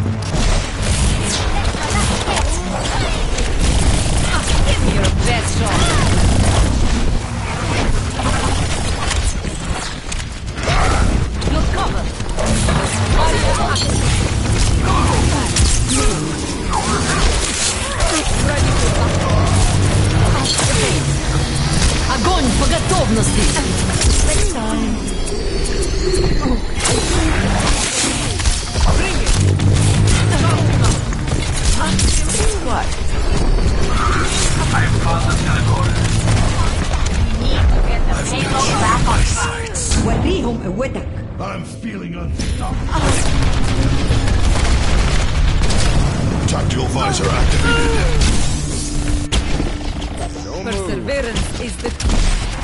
Give me your best shot. You're covered. Ready for battle. Огонь по готовности! Bring it! What? I found the teleporter. Need to get the payload back on track. وريهم قوتك. I'm feeling unstoppable. Tactical visor activated. Perseverance is the key.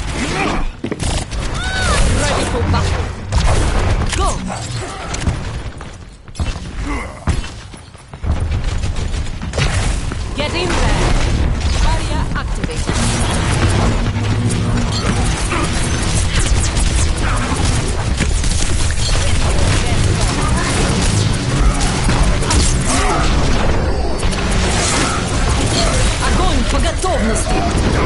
Ready for battle. Go! Get in there! Barrier activated. Огонь по готовности!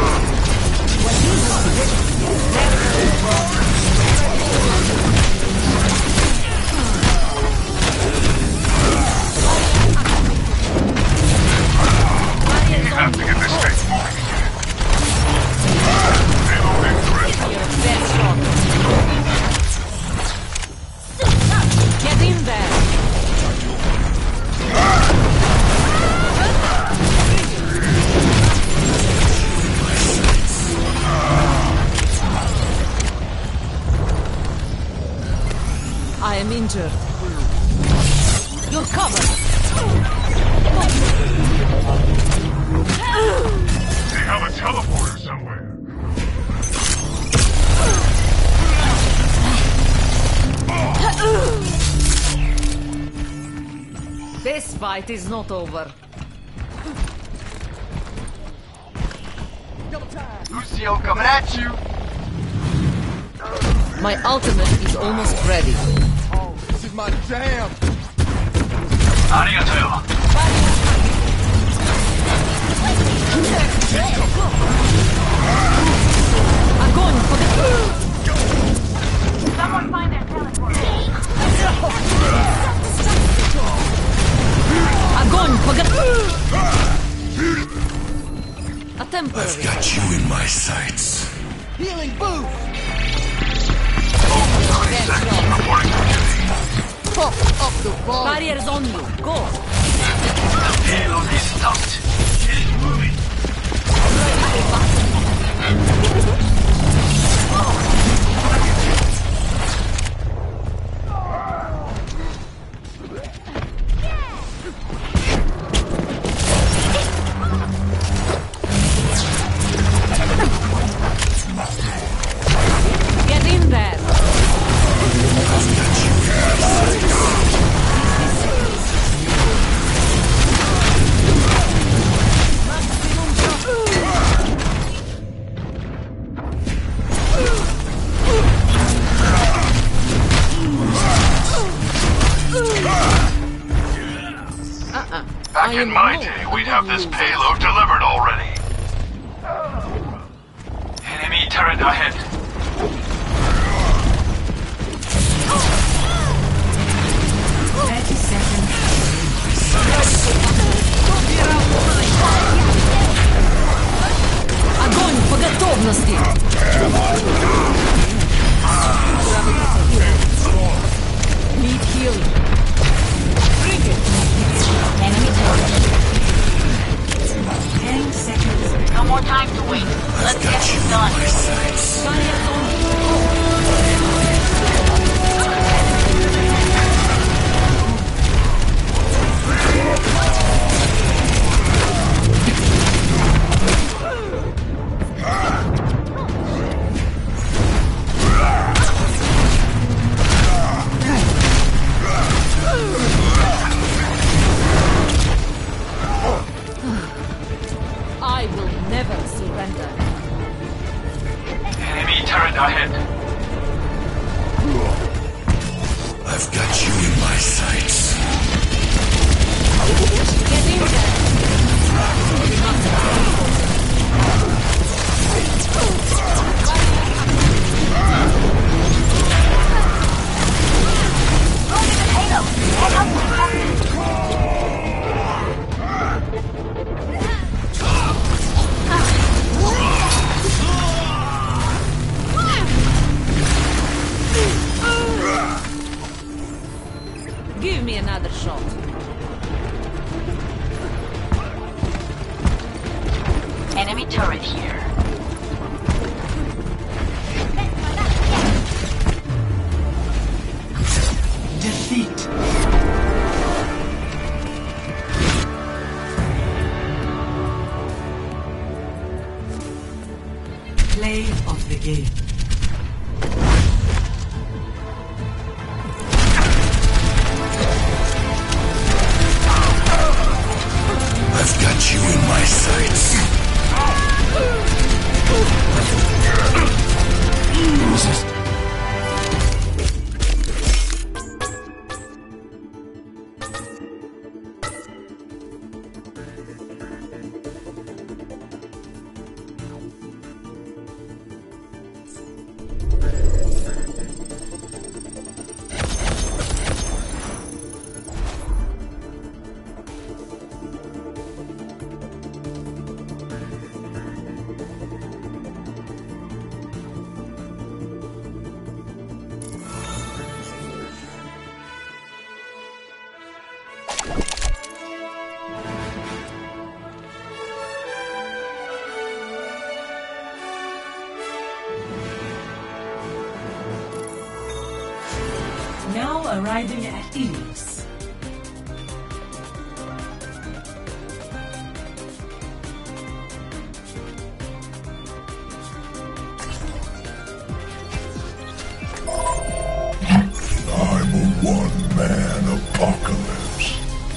You have to get this thing moving. Reloading threat. Your best shot. Get in there! I am injured. You're covered. They have a teleporter somewhere. This fight is not over. Lucio coming at you. My ultimate is almost ready. Oh, this is my jam. Arigato. Огонь по Someone find their teleporter. Огонь A temporary. Got you in my sights. Healing boost! Pump up the volume! Barriers on you. Go. Payload is stopped. Get moving. Get in there. Back in my day, we'd have this payload delivered already. Enemy turret ahead. 30 seconds. Огонь по готовности. Need healing. Bring it. Enemy turret. 10 seconds. No more time to wait. Let's get this done. Barriers on you. I will never surrender. Enemy turret ahead. I've got you in my sights. Get in there. Give me another shot. Enemy turret here. Defeat. Play of the game. I've got you in my sights. Now arriving at Ilios. I'm a one-man apocalypse.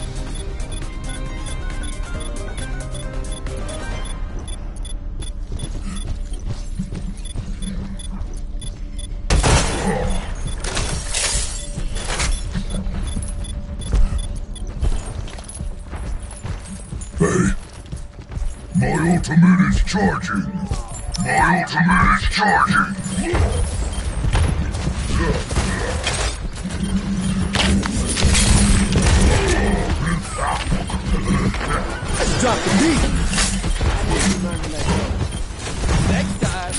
Hey, my ultimate is charging. My ultimate is charging. Drop the beat. Next time.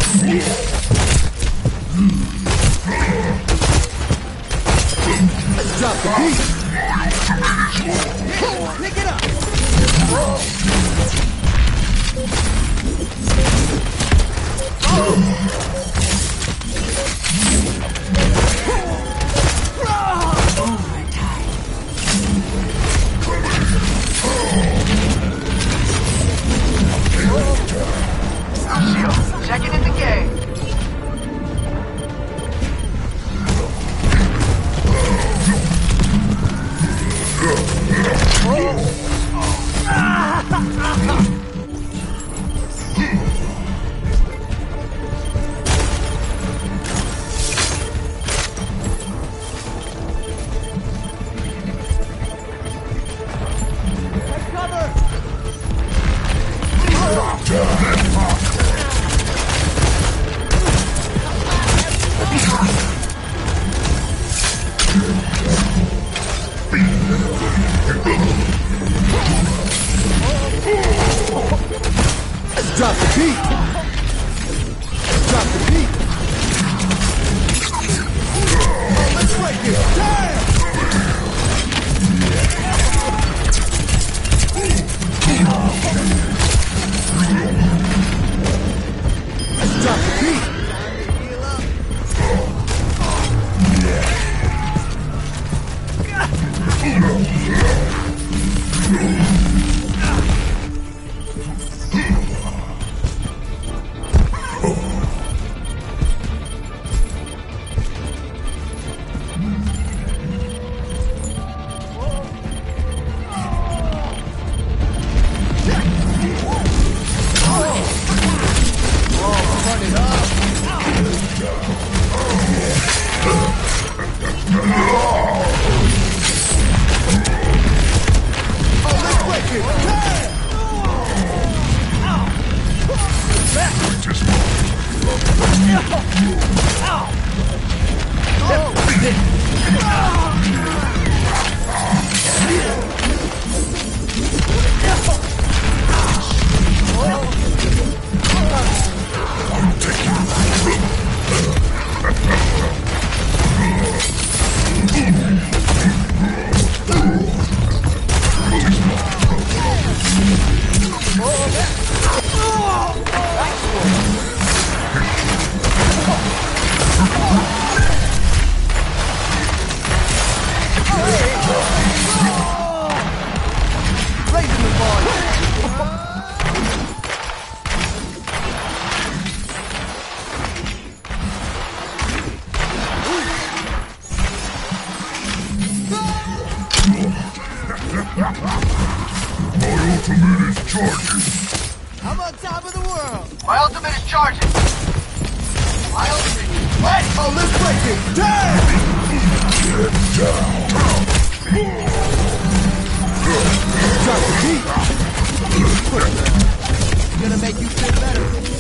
Drop the beat. Pick it up. Checking in the game. Drop the beat. Drop the beat. Let's break it. Damn! Drop the beat. I'm on top of the world. My ultimate is charging. My ultimate. What? Oh, let's break it. Damn! Drop the beat. Gonna make you feel better.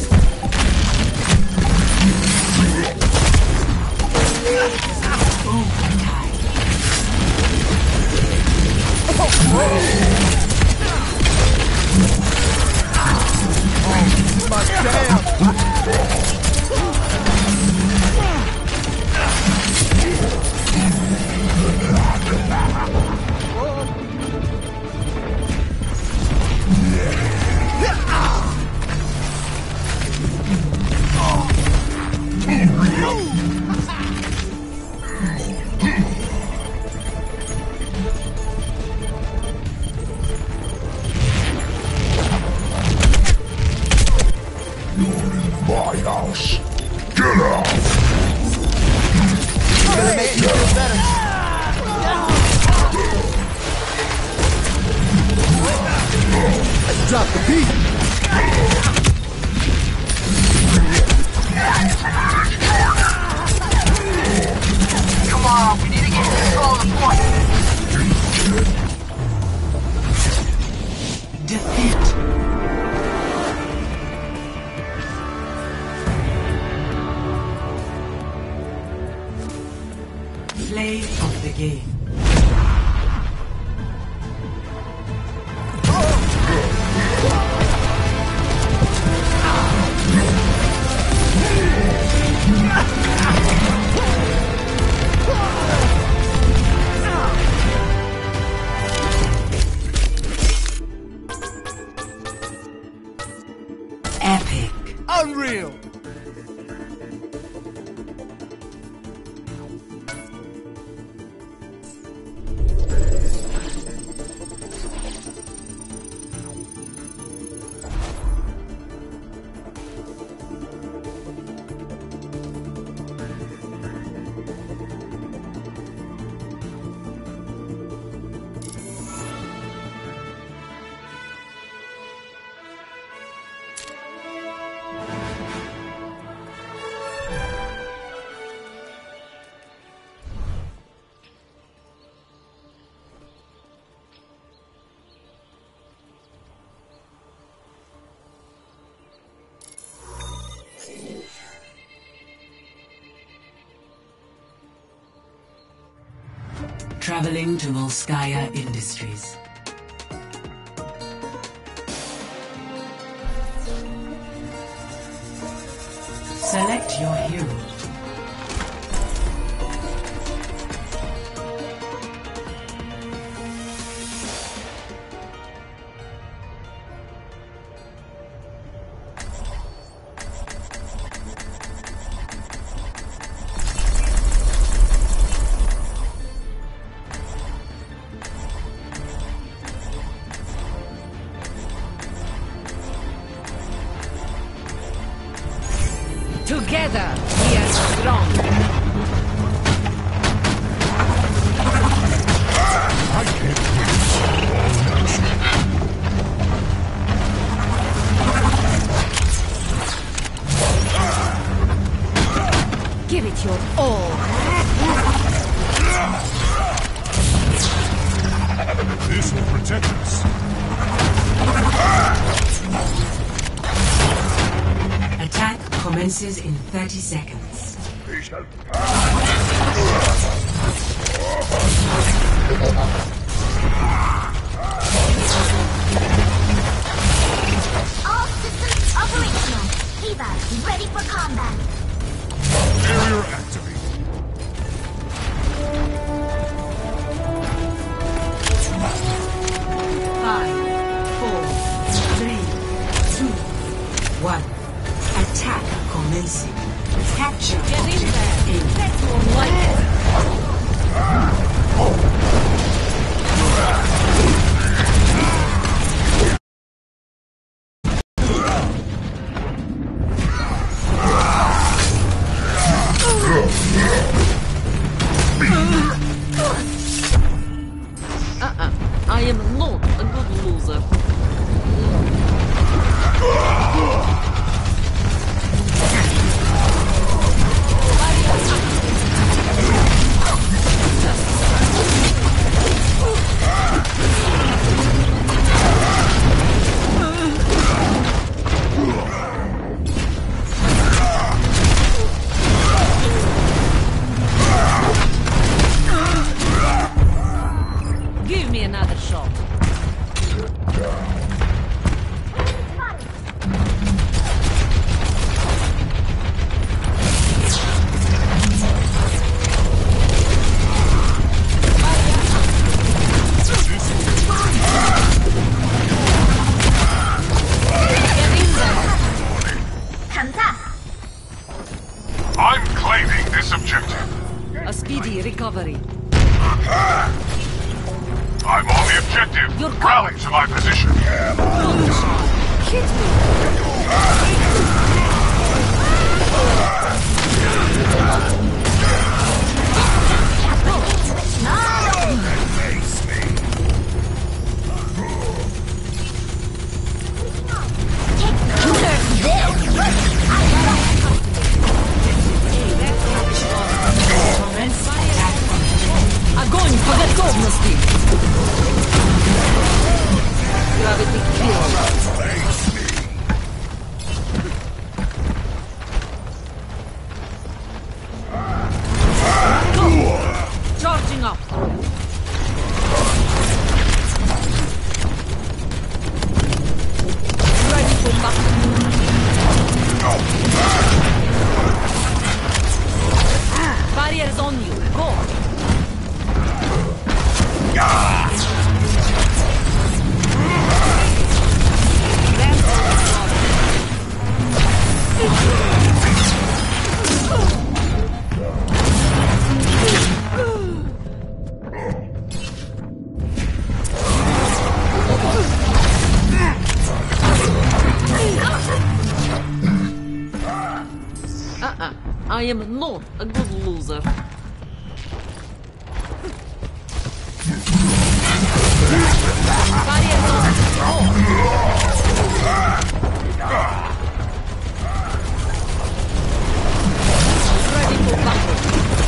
My damn! My house. Get out! Gonna make you feel better. Drop the beat. Come on, we need to get control of the point. Defeat. Play of the game. Traveling to Volskaya Industries. Select your hero. Together, we are strong. Give it your all. This will protect us. Attack commences in 30 seconds. All systems operational. Eva, ready for combat. Barrier activated. Five, four, three, two, one. Attack commencing. Capture Get in objective there. A. That's more like it. I am not a good loser. Give me another shot. I'm claiming this objective. A speedy recovery. I'm on the objective. You're Rally to my position. Hit me. Огонь по готовности! Gravity kill. Go! Charging up. Ready for battle. Barriers on you. Go! I am not a good loser. Barriers on. Ready for battle.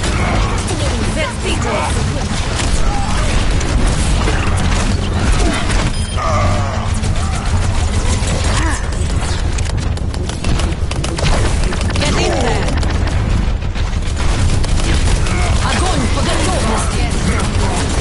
Get in there. Огонь по готовности.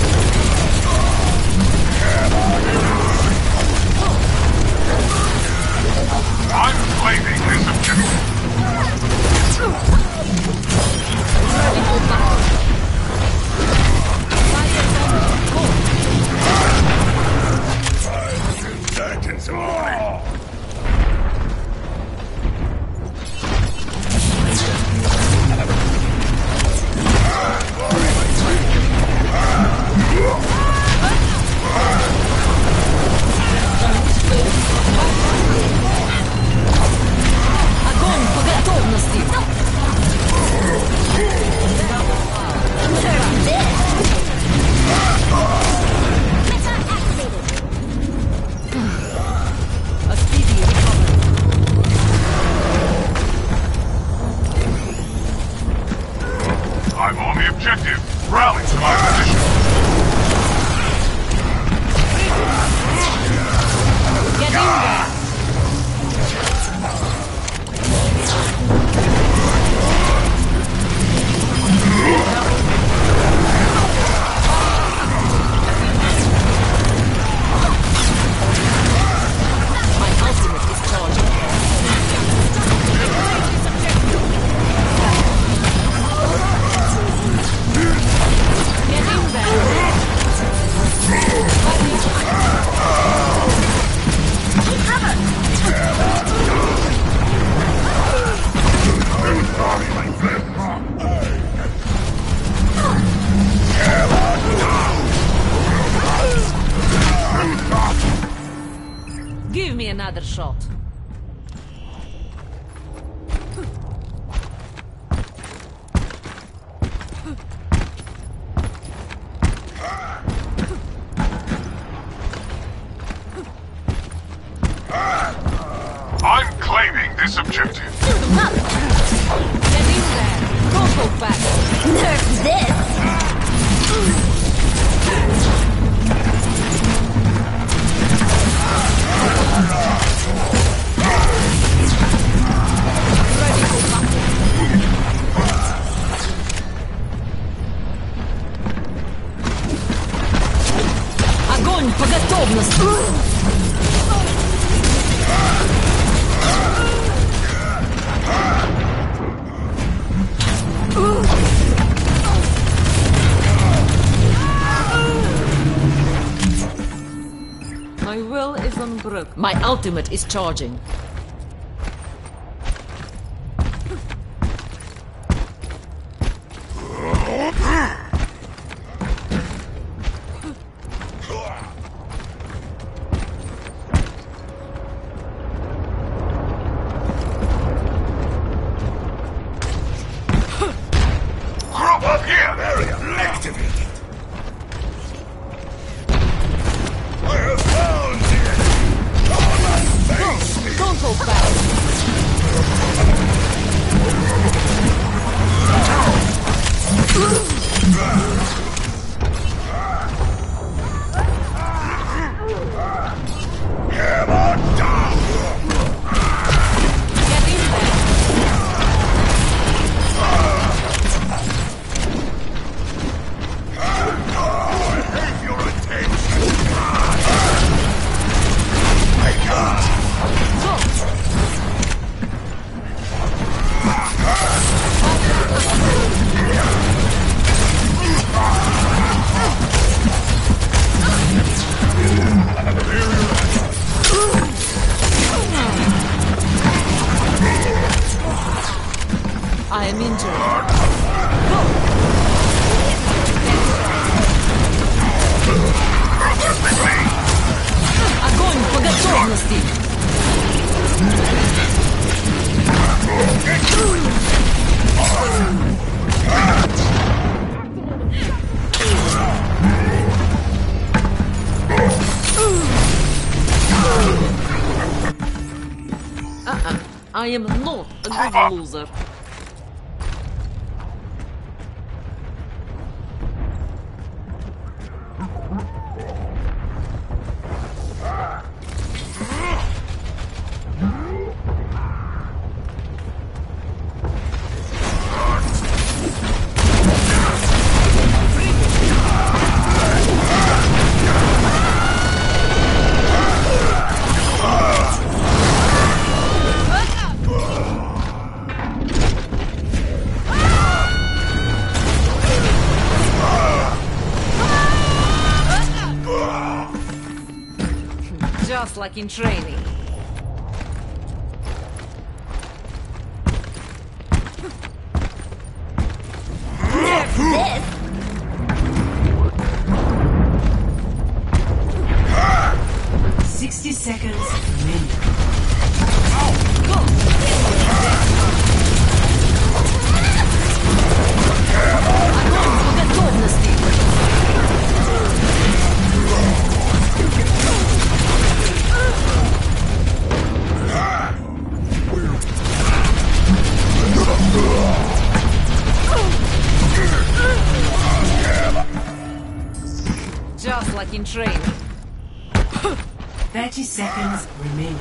another shot. I'm claiming this objective. Shoot 'em up! Get in there! Don't go back! Nerf this! Ready for battle! Огонь по готовности! My will is unbroken. My ultimate is charging. Group up here! Area activated. I have found the enemy. Don't go back! Hammer down! Get in there! I hate your attention. I got I am injured. Огонь по готовности! I am not a good loser. Just like in training. This! 60 seconds remaining. Огонь по готовности! Just like in training. 30 seconds remaining.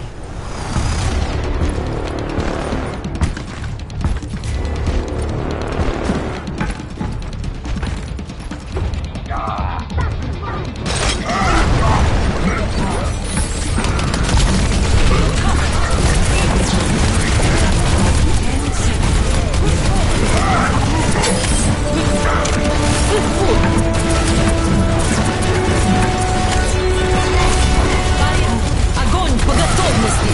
Огонь по готовности!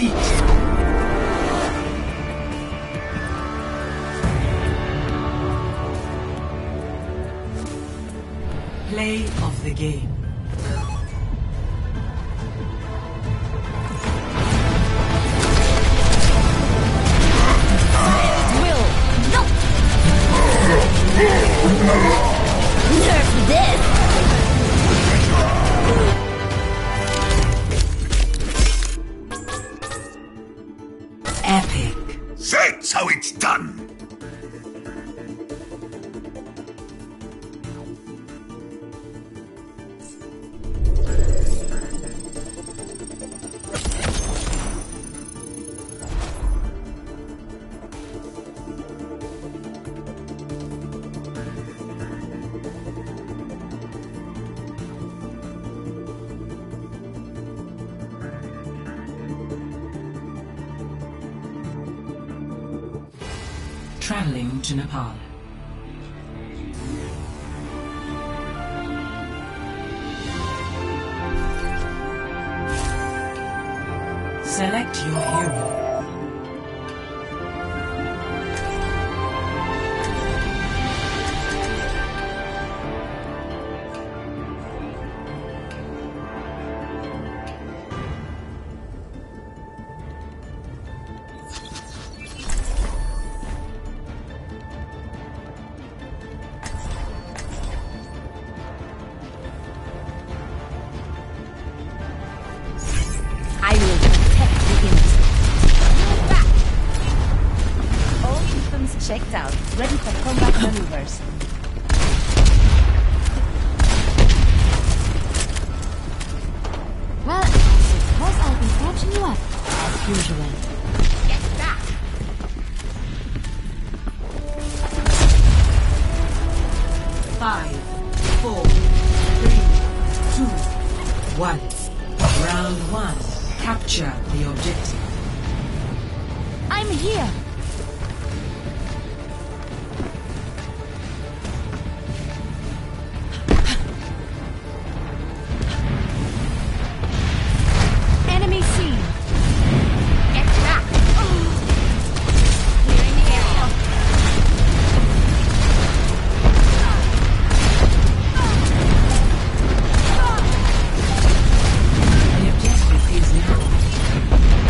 defeat. Play of the game. Will. Nerf this! Epic. That's how it's done. Traveling to Nepal. Select your hero. I will protect the innocent. Move back. All systems checked out. Ready for combat maneuvers. Well, I suppose I'll be catching you up, as usual. Get back! Five, 4, 3, 2, 1. Round 1. Capture the objective. I'm here! Enemy seen. Get back! Clearing the area. The objective is now.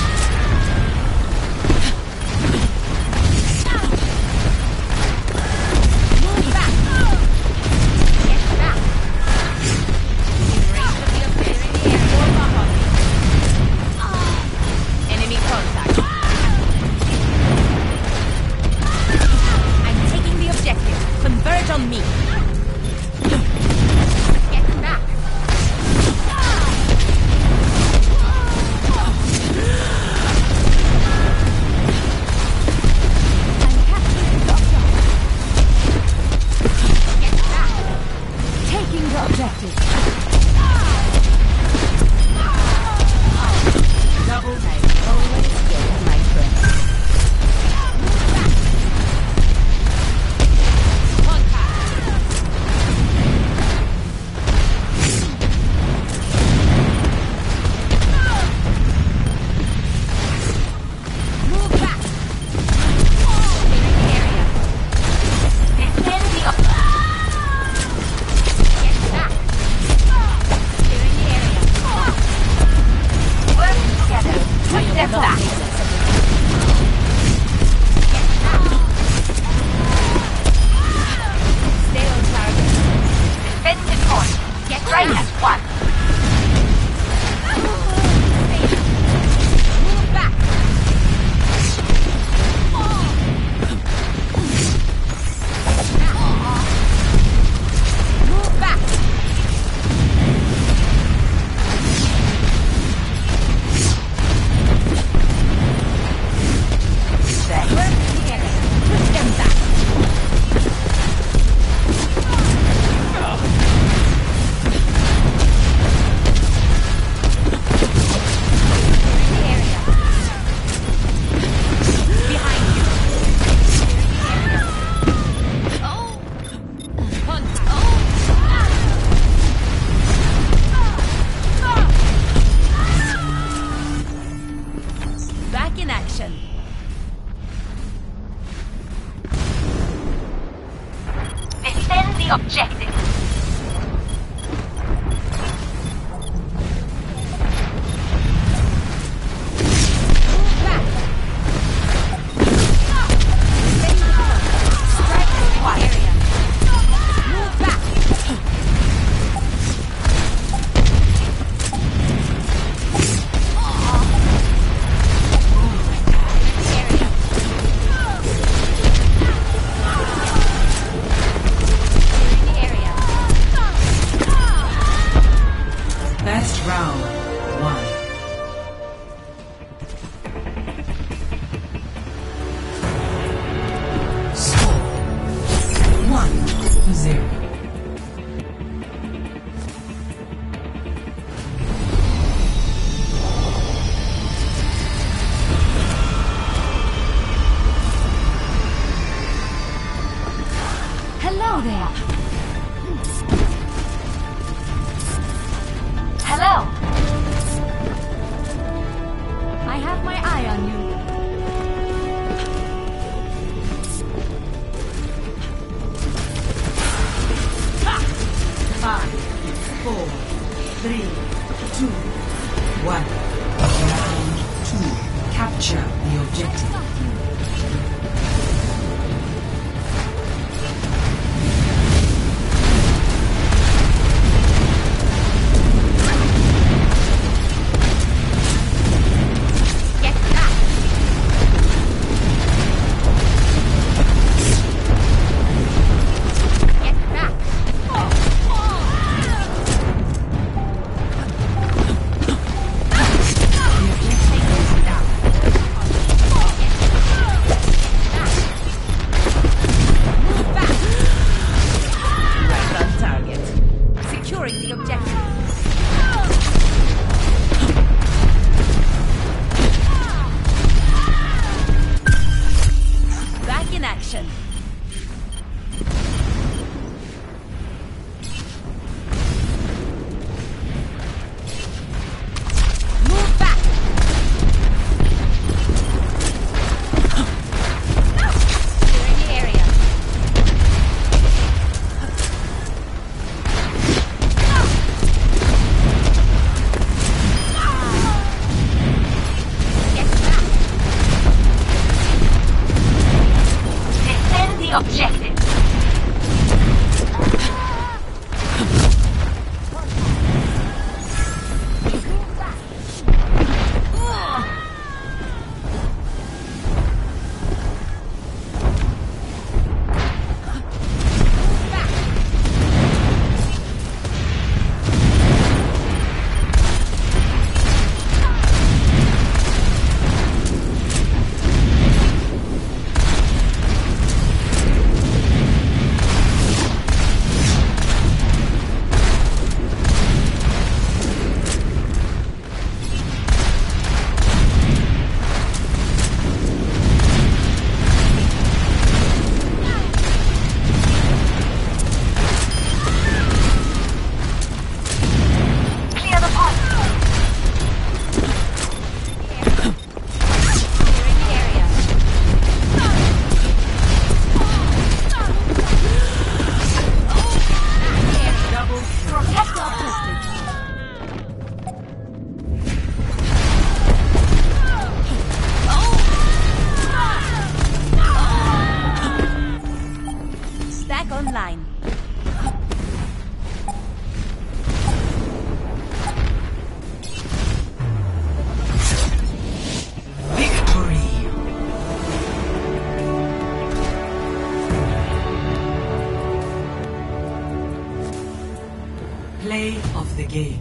Move back! Get back! In range of the objective. Clearing the area. Enemy contact. I'm taking the objective. Converge on me. Get back! I'm capturing the objective. Get back! Taking the objective. Double time. Always get my friend. Move back! Clearing the area. Defend the Get back! Clearing the area. Work together. Put them back. Get back! Stay on target. Defend the point. Get right at one. Move back! Move back! objective. Best round, 1. Score 1-0. Hello there. Hello. I have my eye on you. 5, 4, 3, 2, 1. Round 2. Capture the objective. Get back. Get back. Move back. Right on target. Securing the objective. Back in action. Move back. Clearing the area. Get back. Defend the objective. Clear the point. Clearing the area. Double Protect the objective. Stack online. victory. Play of the game.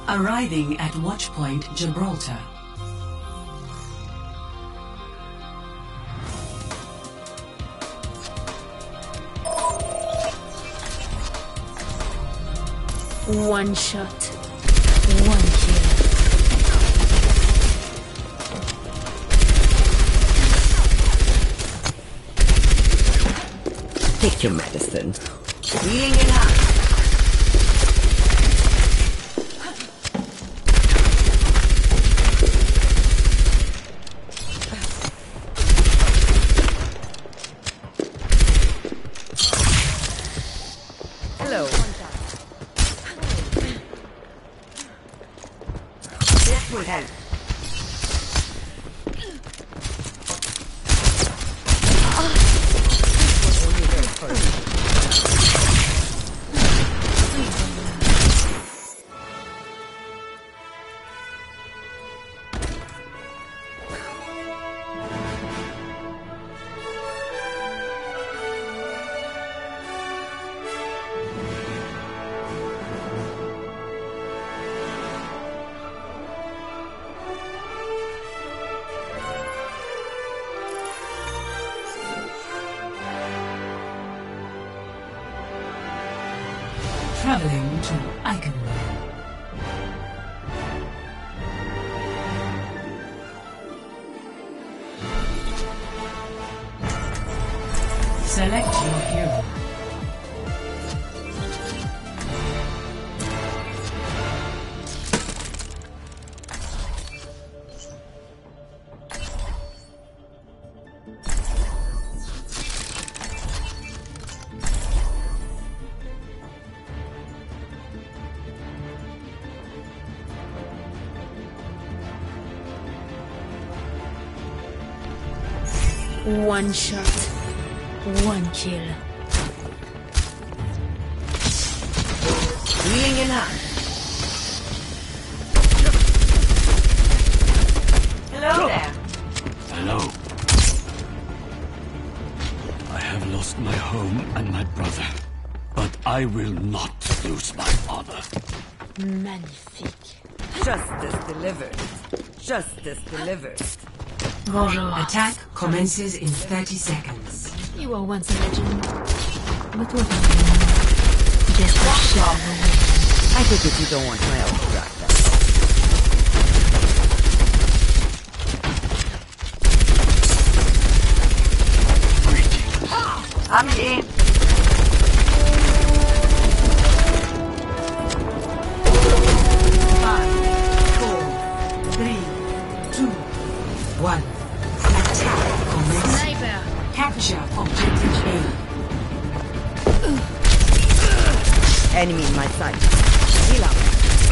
Arriving at Watchpoint Gibraltar. One shot, one kill. Take your medicine. Being enough. Hello. This will help. Traveling to Eichenwald. Select your hero. One shot, one kill. Being enough. Hello there. Hello. I have lost my home and my brother, but I will not lose my honor. Magnifique. Justice delivered. Justice delivered. Bonjour. Attack commences in 30 seconds. You were once a legend. But what are you now? Just a shadow. I take it you don't want my autograph then. I'm in. Five, four, three, two, one. Attack commences. Sniper. Capture objective Enemy in my sight. Heal up.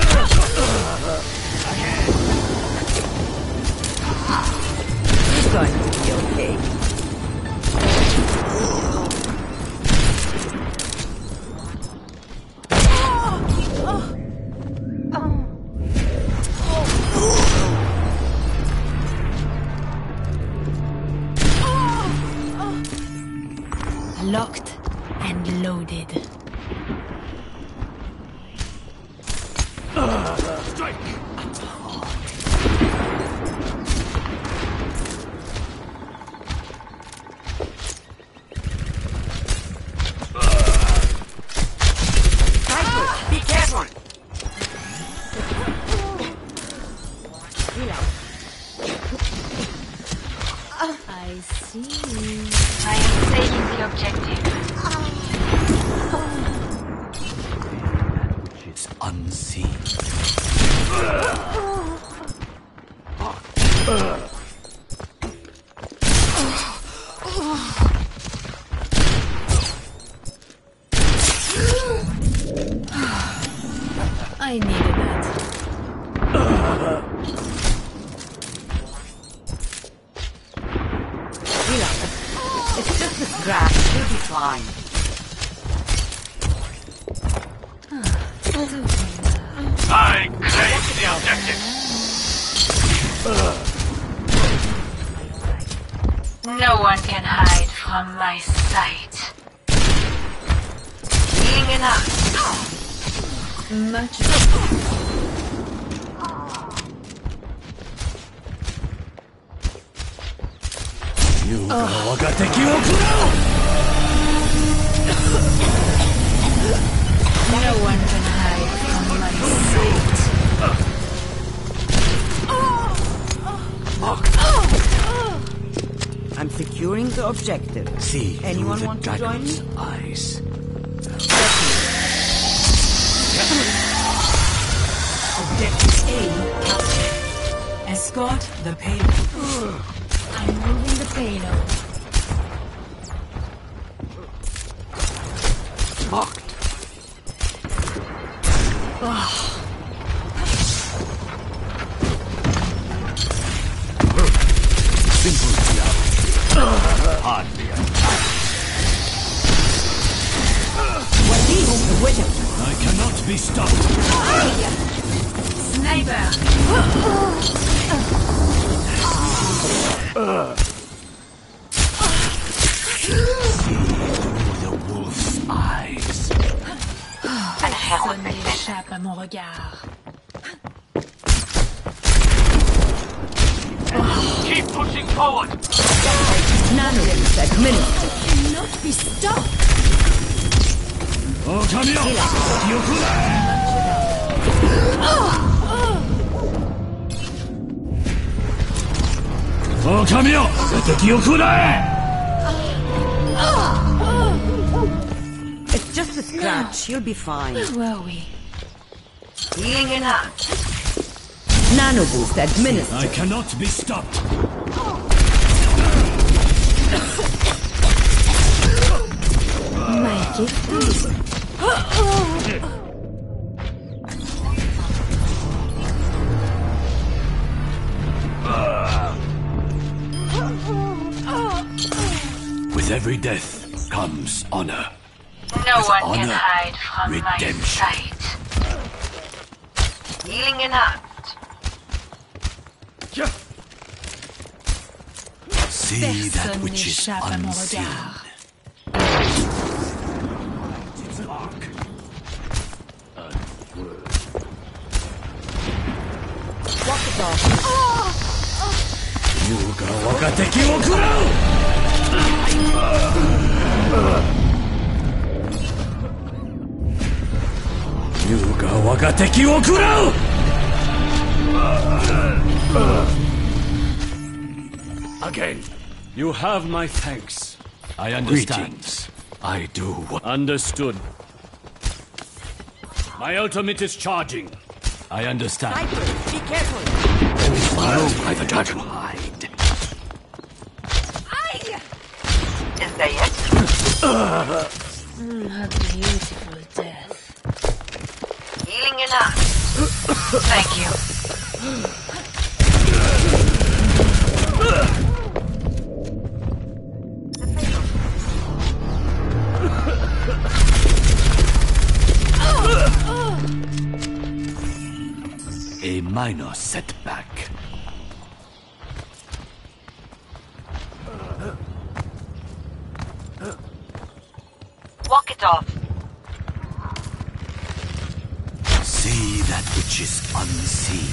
He's going to be okay. Locked and loaded. Strike! Be careful. Heal up. I see. I am taking the objective. It's unseen. I needed that. Heal up. It's just a scratch. You'll be fine. I claim the objective. No one can hide from my sight. Being enough. Much. 我が敵を食らう No one can hide from my sight. I'm securing the objective. See Anyone through want the to join dragon's me? eyes. Objective A captured. Escort the payload. I'm moving the payload. Marked. Simple geometry. Hardly a I cannot be stopped. Sniper! See through the wolf's eyes. Personne n'échappe à mon regard. Keep pushing forward. Nanolins administered. Cannot be stopped! Oh, come here! Oh, come here! 敵を食らえ It's just a scratch. You'll be fine. Where were we? Healing in hand. Nano boost administered. I cannot be stopped. My gift. With every death comes honor. No With one can honor, hide from redemption. my sight. Healing in hand. See that Personne which is n'échappe à mon unseen. regard. Its mark. Walk it off. 優が我が敵を食らう優が我が敵を食らう Again, you have my thanks. I understand. Greetings. I do what... Understood. My ultimate is charging. I understand. Sniper, be careful. Followed by the dragon hide. Is that it? A beautiful death. Healing in hand. Thank you. A minor setback. Walk it off. See that which is unseen.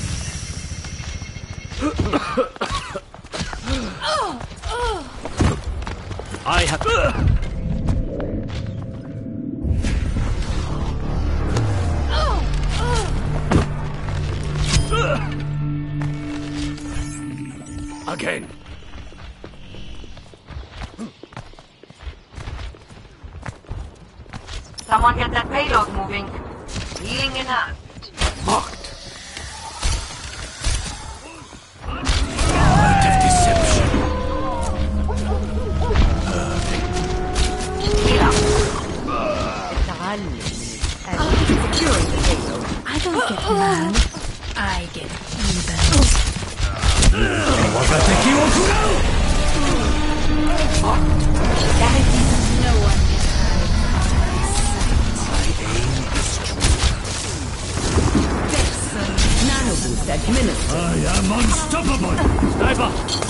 I have... Again. Someone get that payload moving. Healing in hand. Marked. Art of deception. Heal up. Securing the payload. I don't get mad. I get even. 我が敵を食らう No one can hide Nano boost administered. I am unstoppable. Sniper.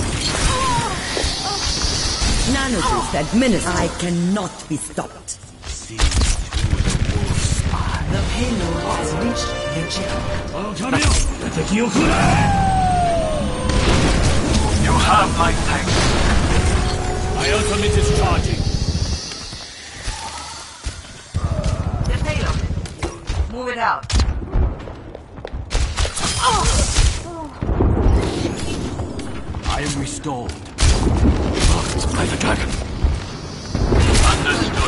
Nano boost administered. I cannot be stopped. See through the wolf's eye. The payload has reached the objective. Oh, come here. 敵を食らえ You have my thanks. My ultimate is charging. The payload. Move it out. I am restored. Blocked by the dragon. Understood.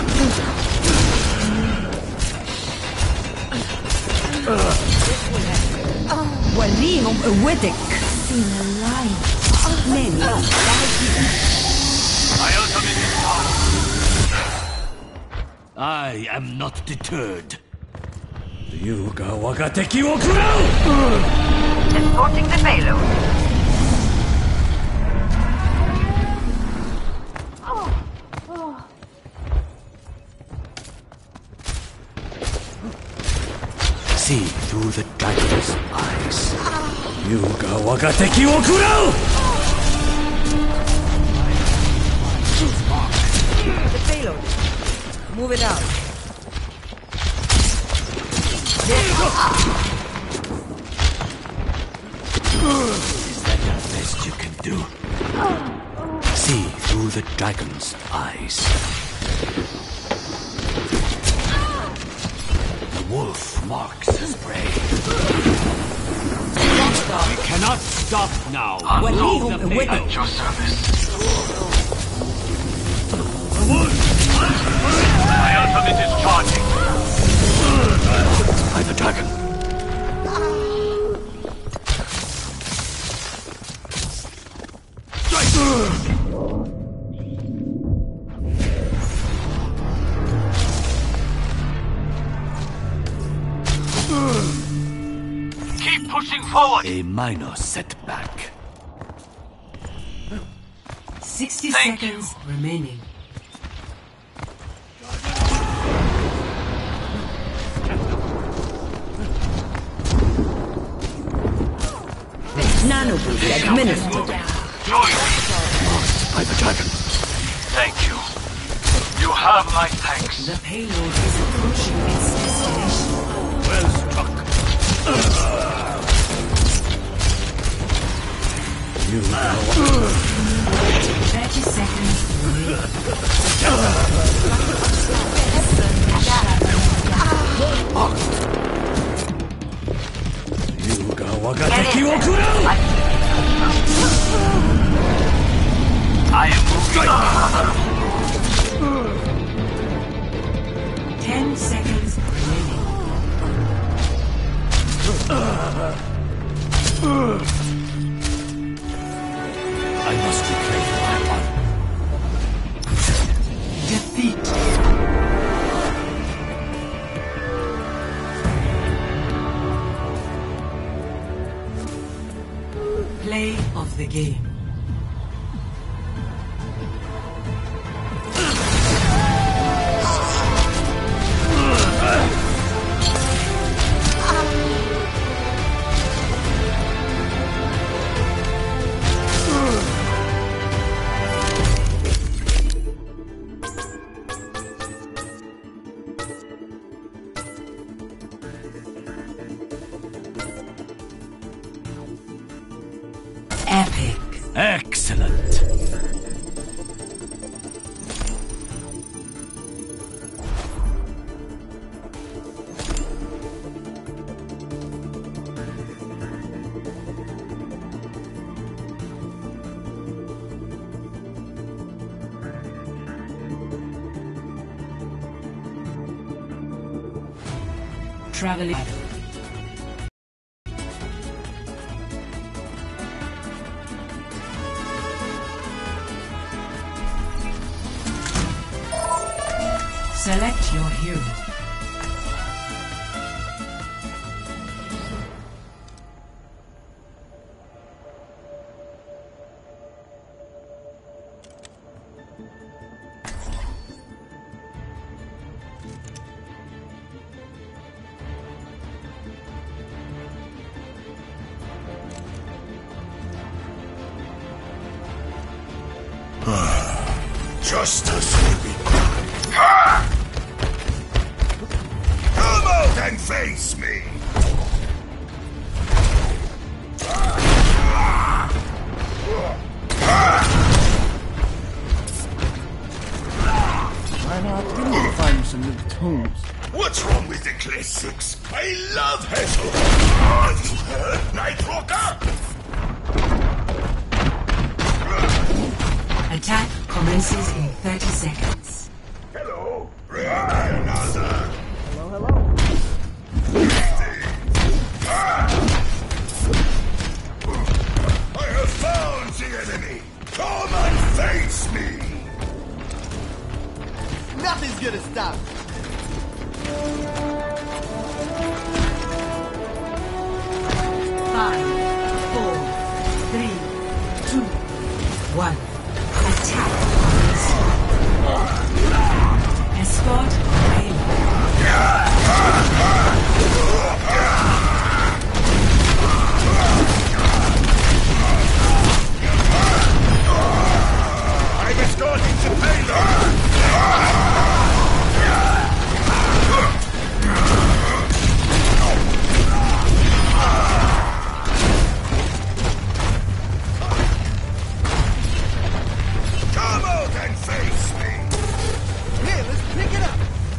وليهم قوتك. Feel alive. Many die here. My ultimate is charged. I am not deterred. Ryuga wagateki wo kurau! Escorting the payload. See through the dragon's eyes. Ryuga wagateki wo kurau! The payload. Move it out. Is that the best you can do? See through the dragon's eyes. The wolf marks his prey. We cannot stop now. وليهم قوتك. At your service. My ultimate is charging. By the dragon. Keep pushing forward. A minor setback. 60 Thank seconds remaining. Nanoboost administered. By the dragon. Thank you. You have my thanks. The payload is approaching its destination. Well struck. You know. 30 seconds remaining. Ryuga wagateki wo kurau! I am moving. 10 seconds remaining. I must reclaim my honor. Defeat. Play of the game. Epic. Excellent. Traveling. Select your hero. Justice will be done. Come out and face me! in the tombs. What's wrong with the classics? I love Hazel. Have you heard, Nighthawker? Attack commences in 30 seconds. Hello. Another. Hello. I have found the enemy. Come and face me. Nothing's gonna stop me. 5, 4, 3, 2, 1. Attack. Escort I'm escorting the payload. Come out and face me. Here, let's pick it up.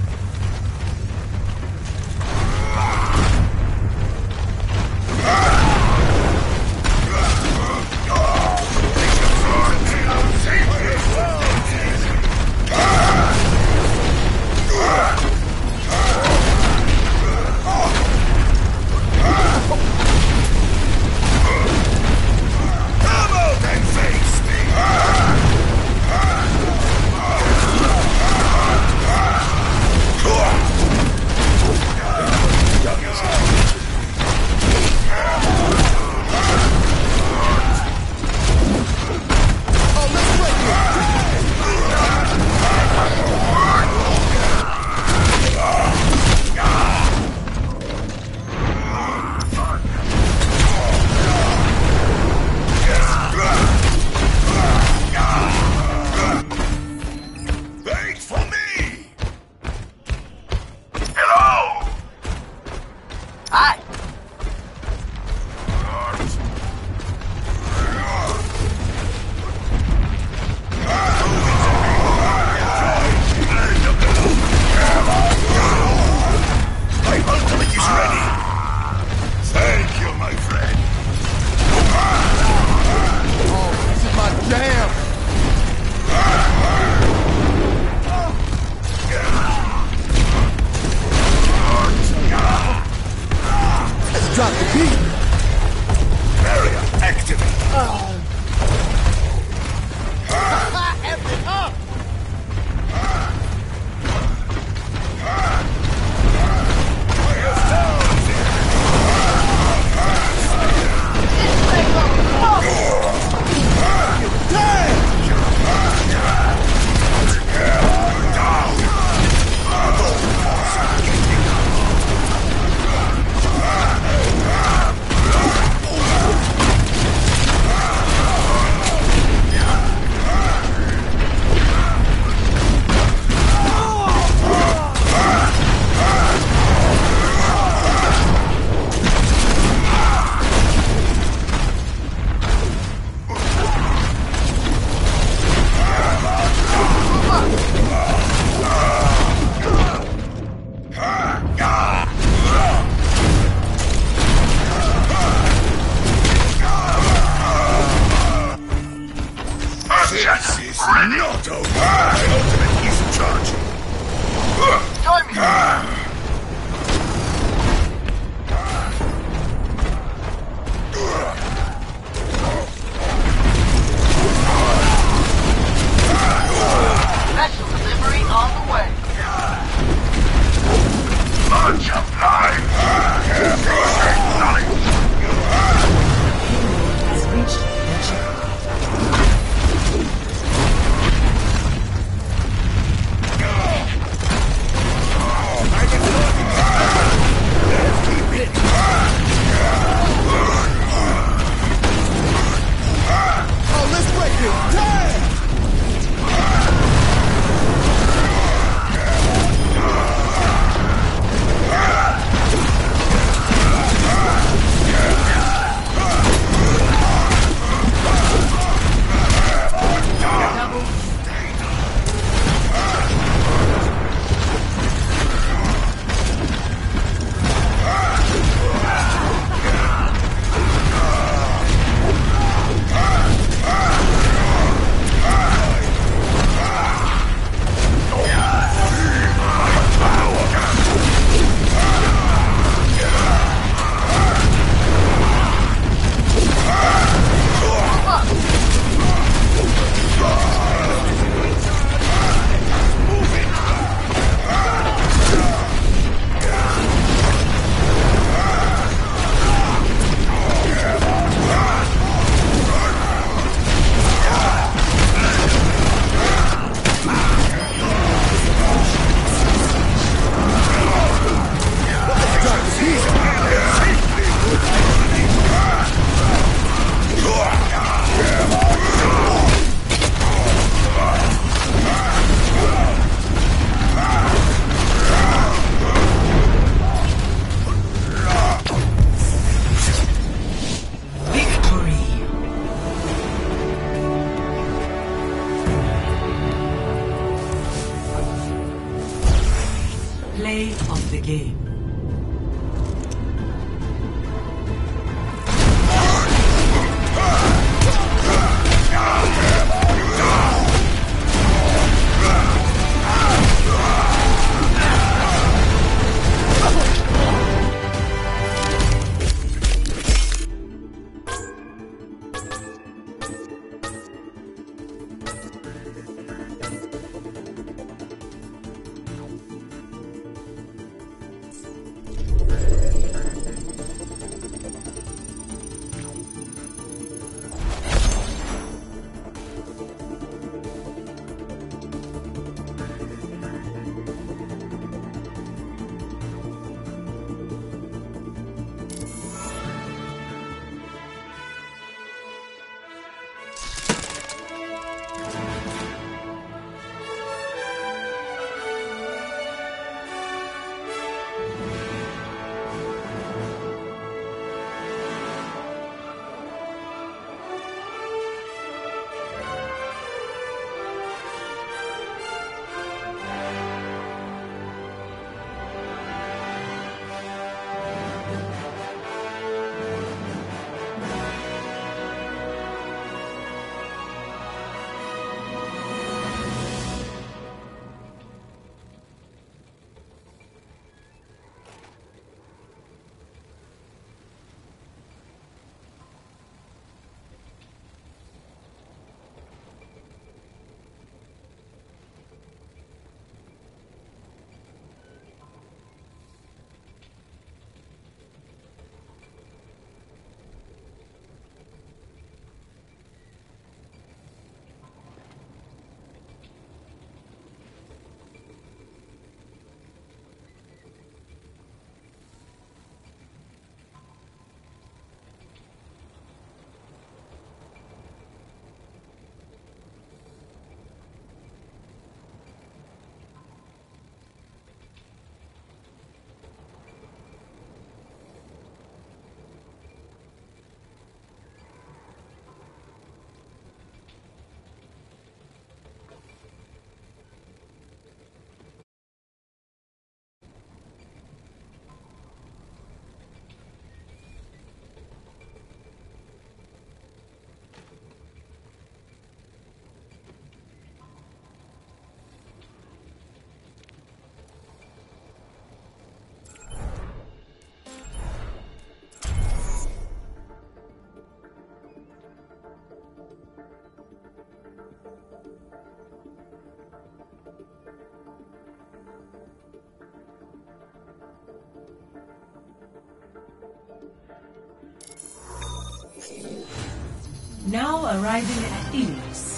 Come out and face me. Oh, let's break it. Wait for me! Hello! Hi. My ultimate is ready! Thank you, my friend! Oh, this is my jam. Let's drop the beat. Barrier activate! F it up. Play of the game. Now arriving at Ilios.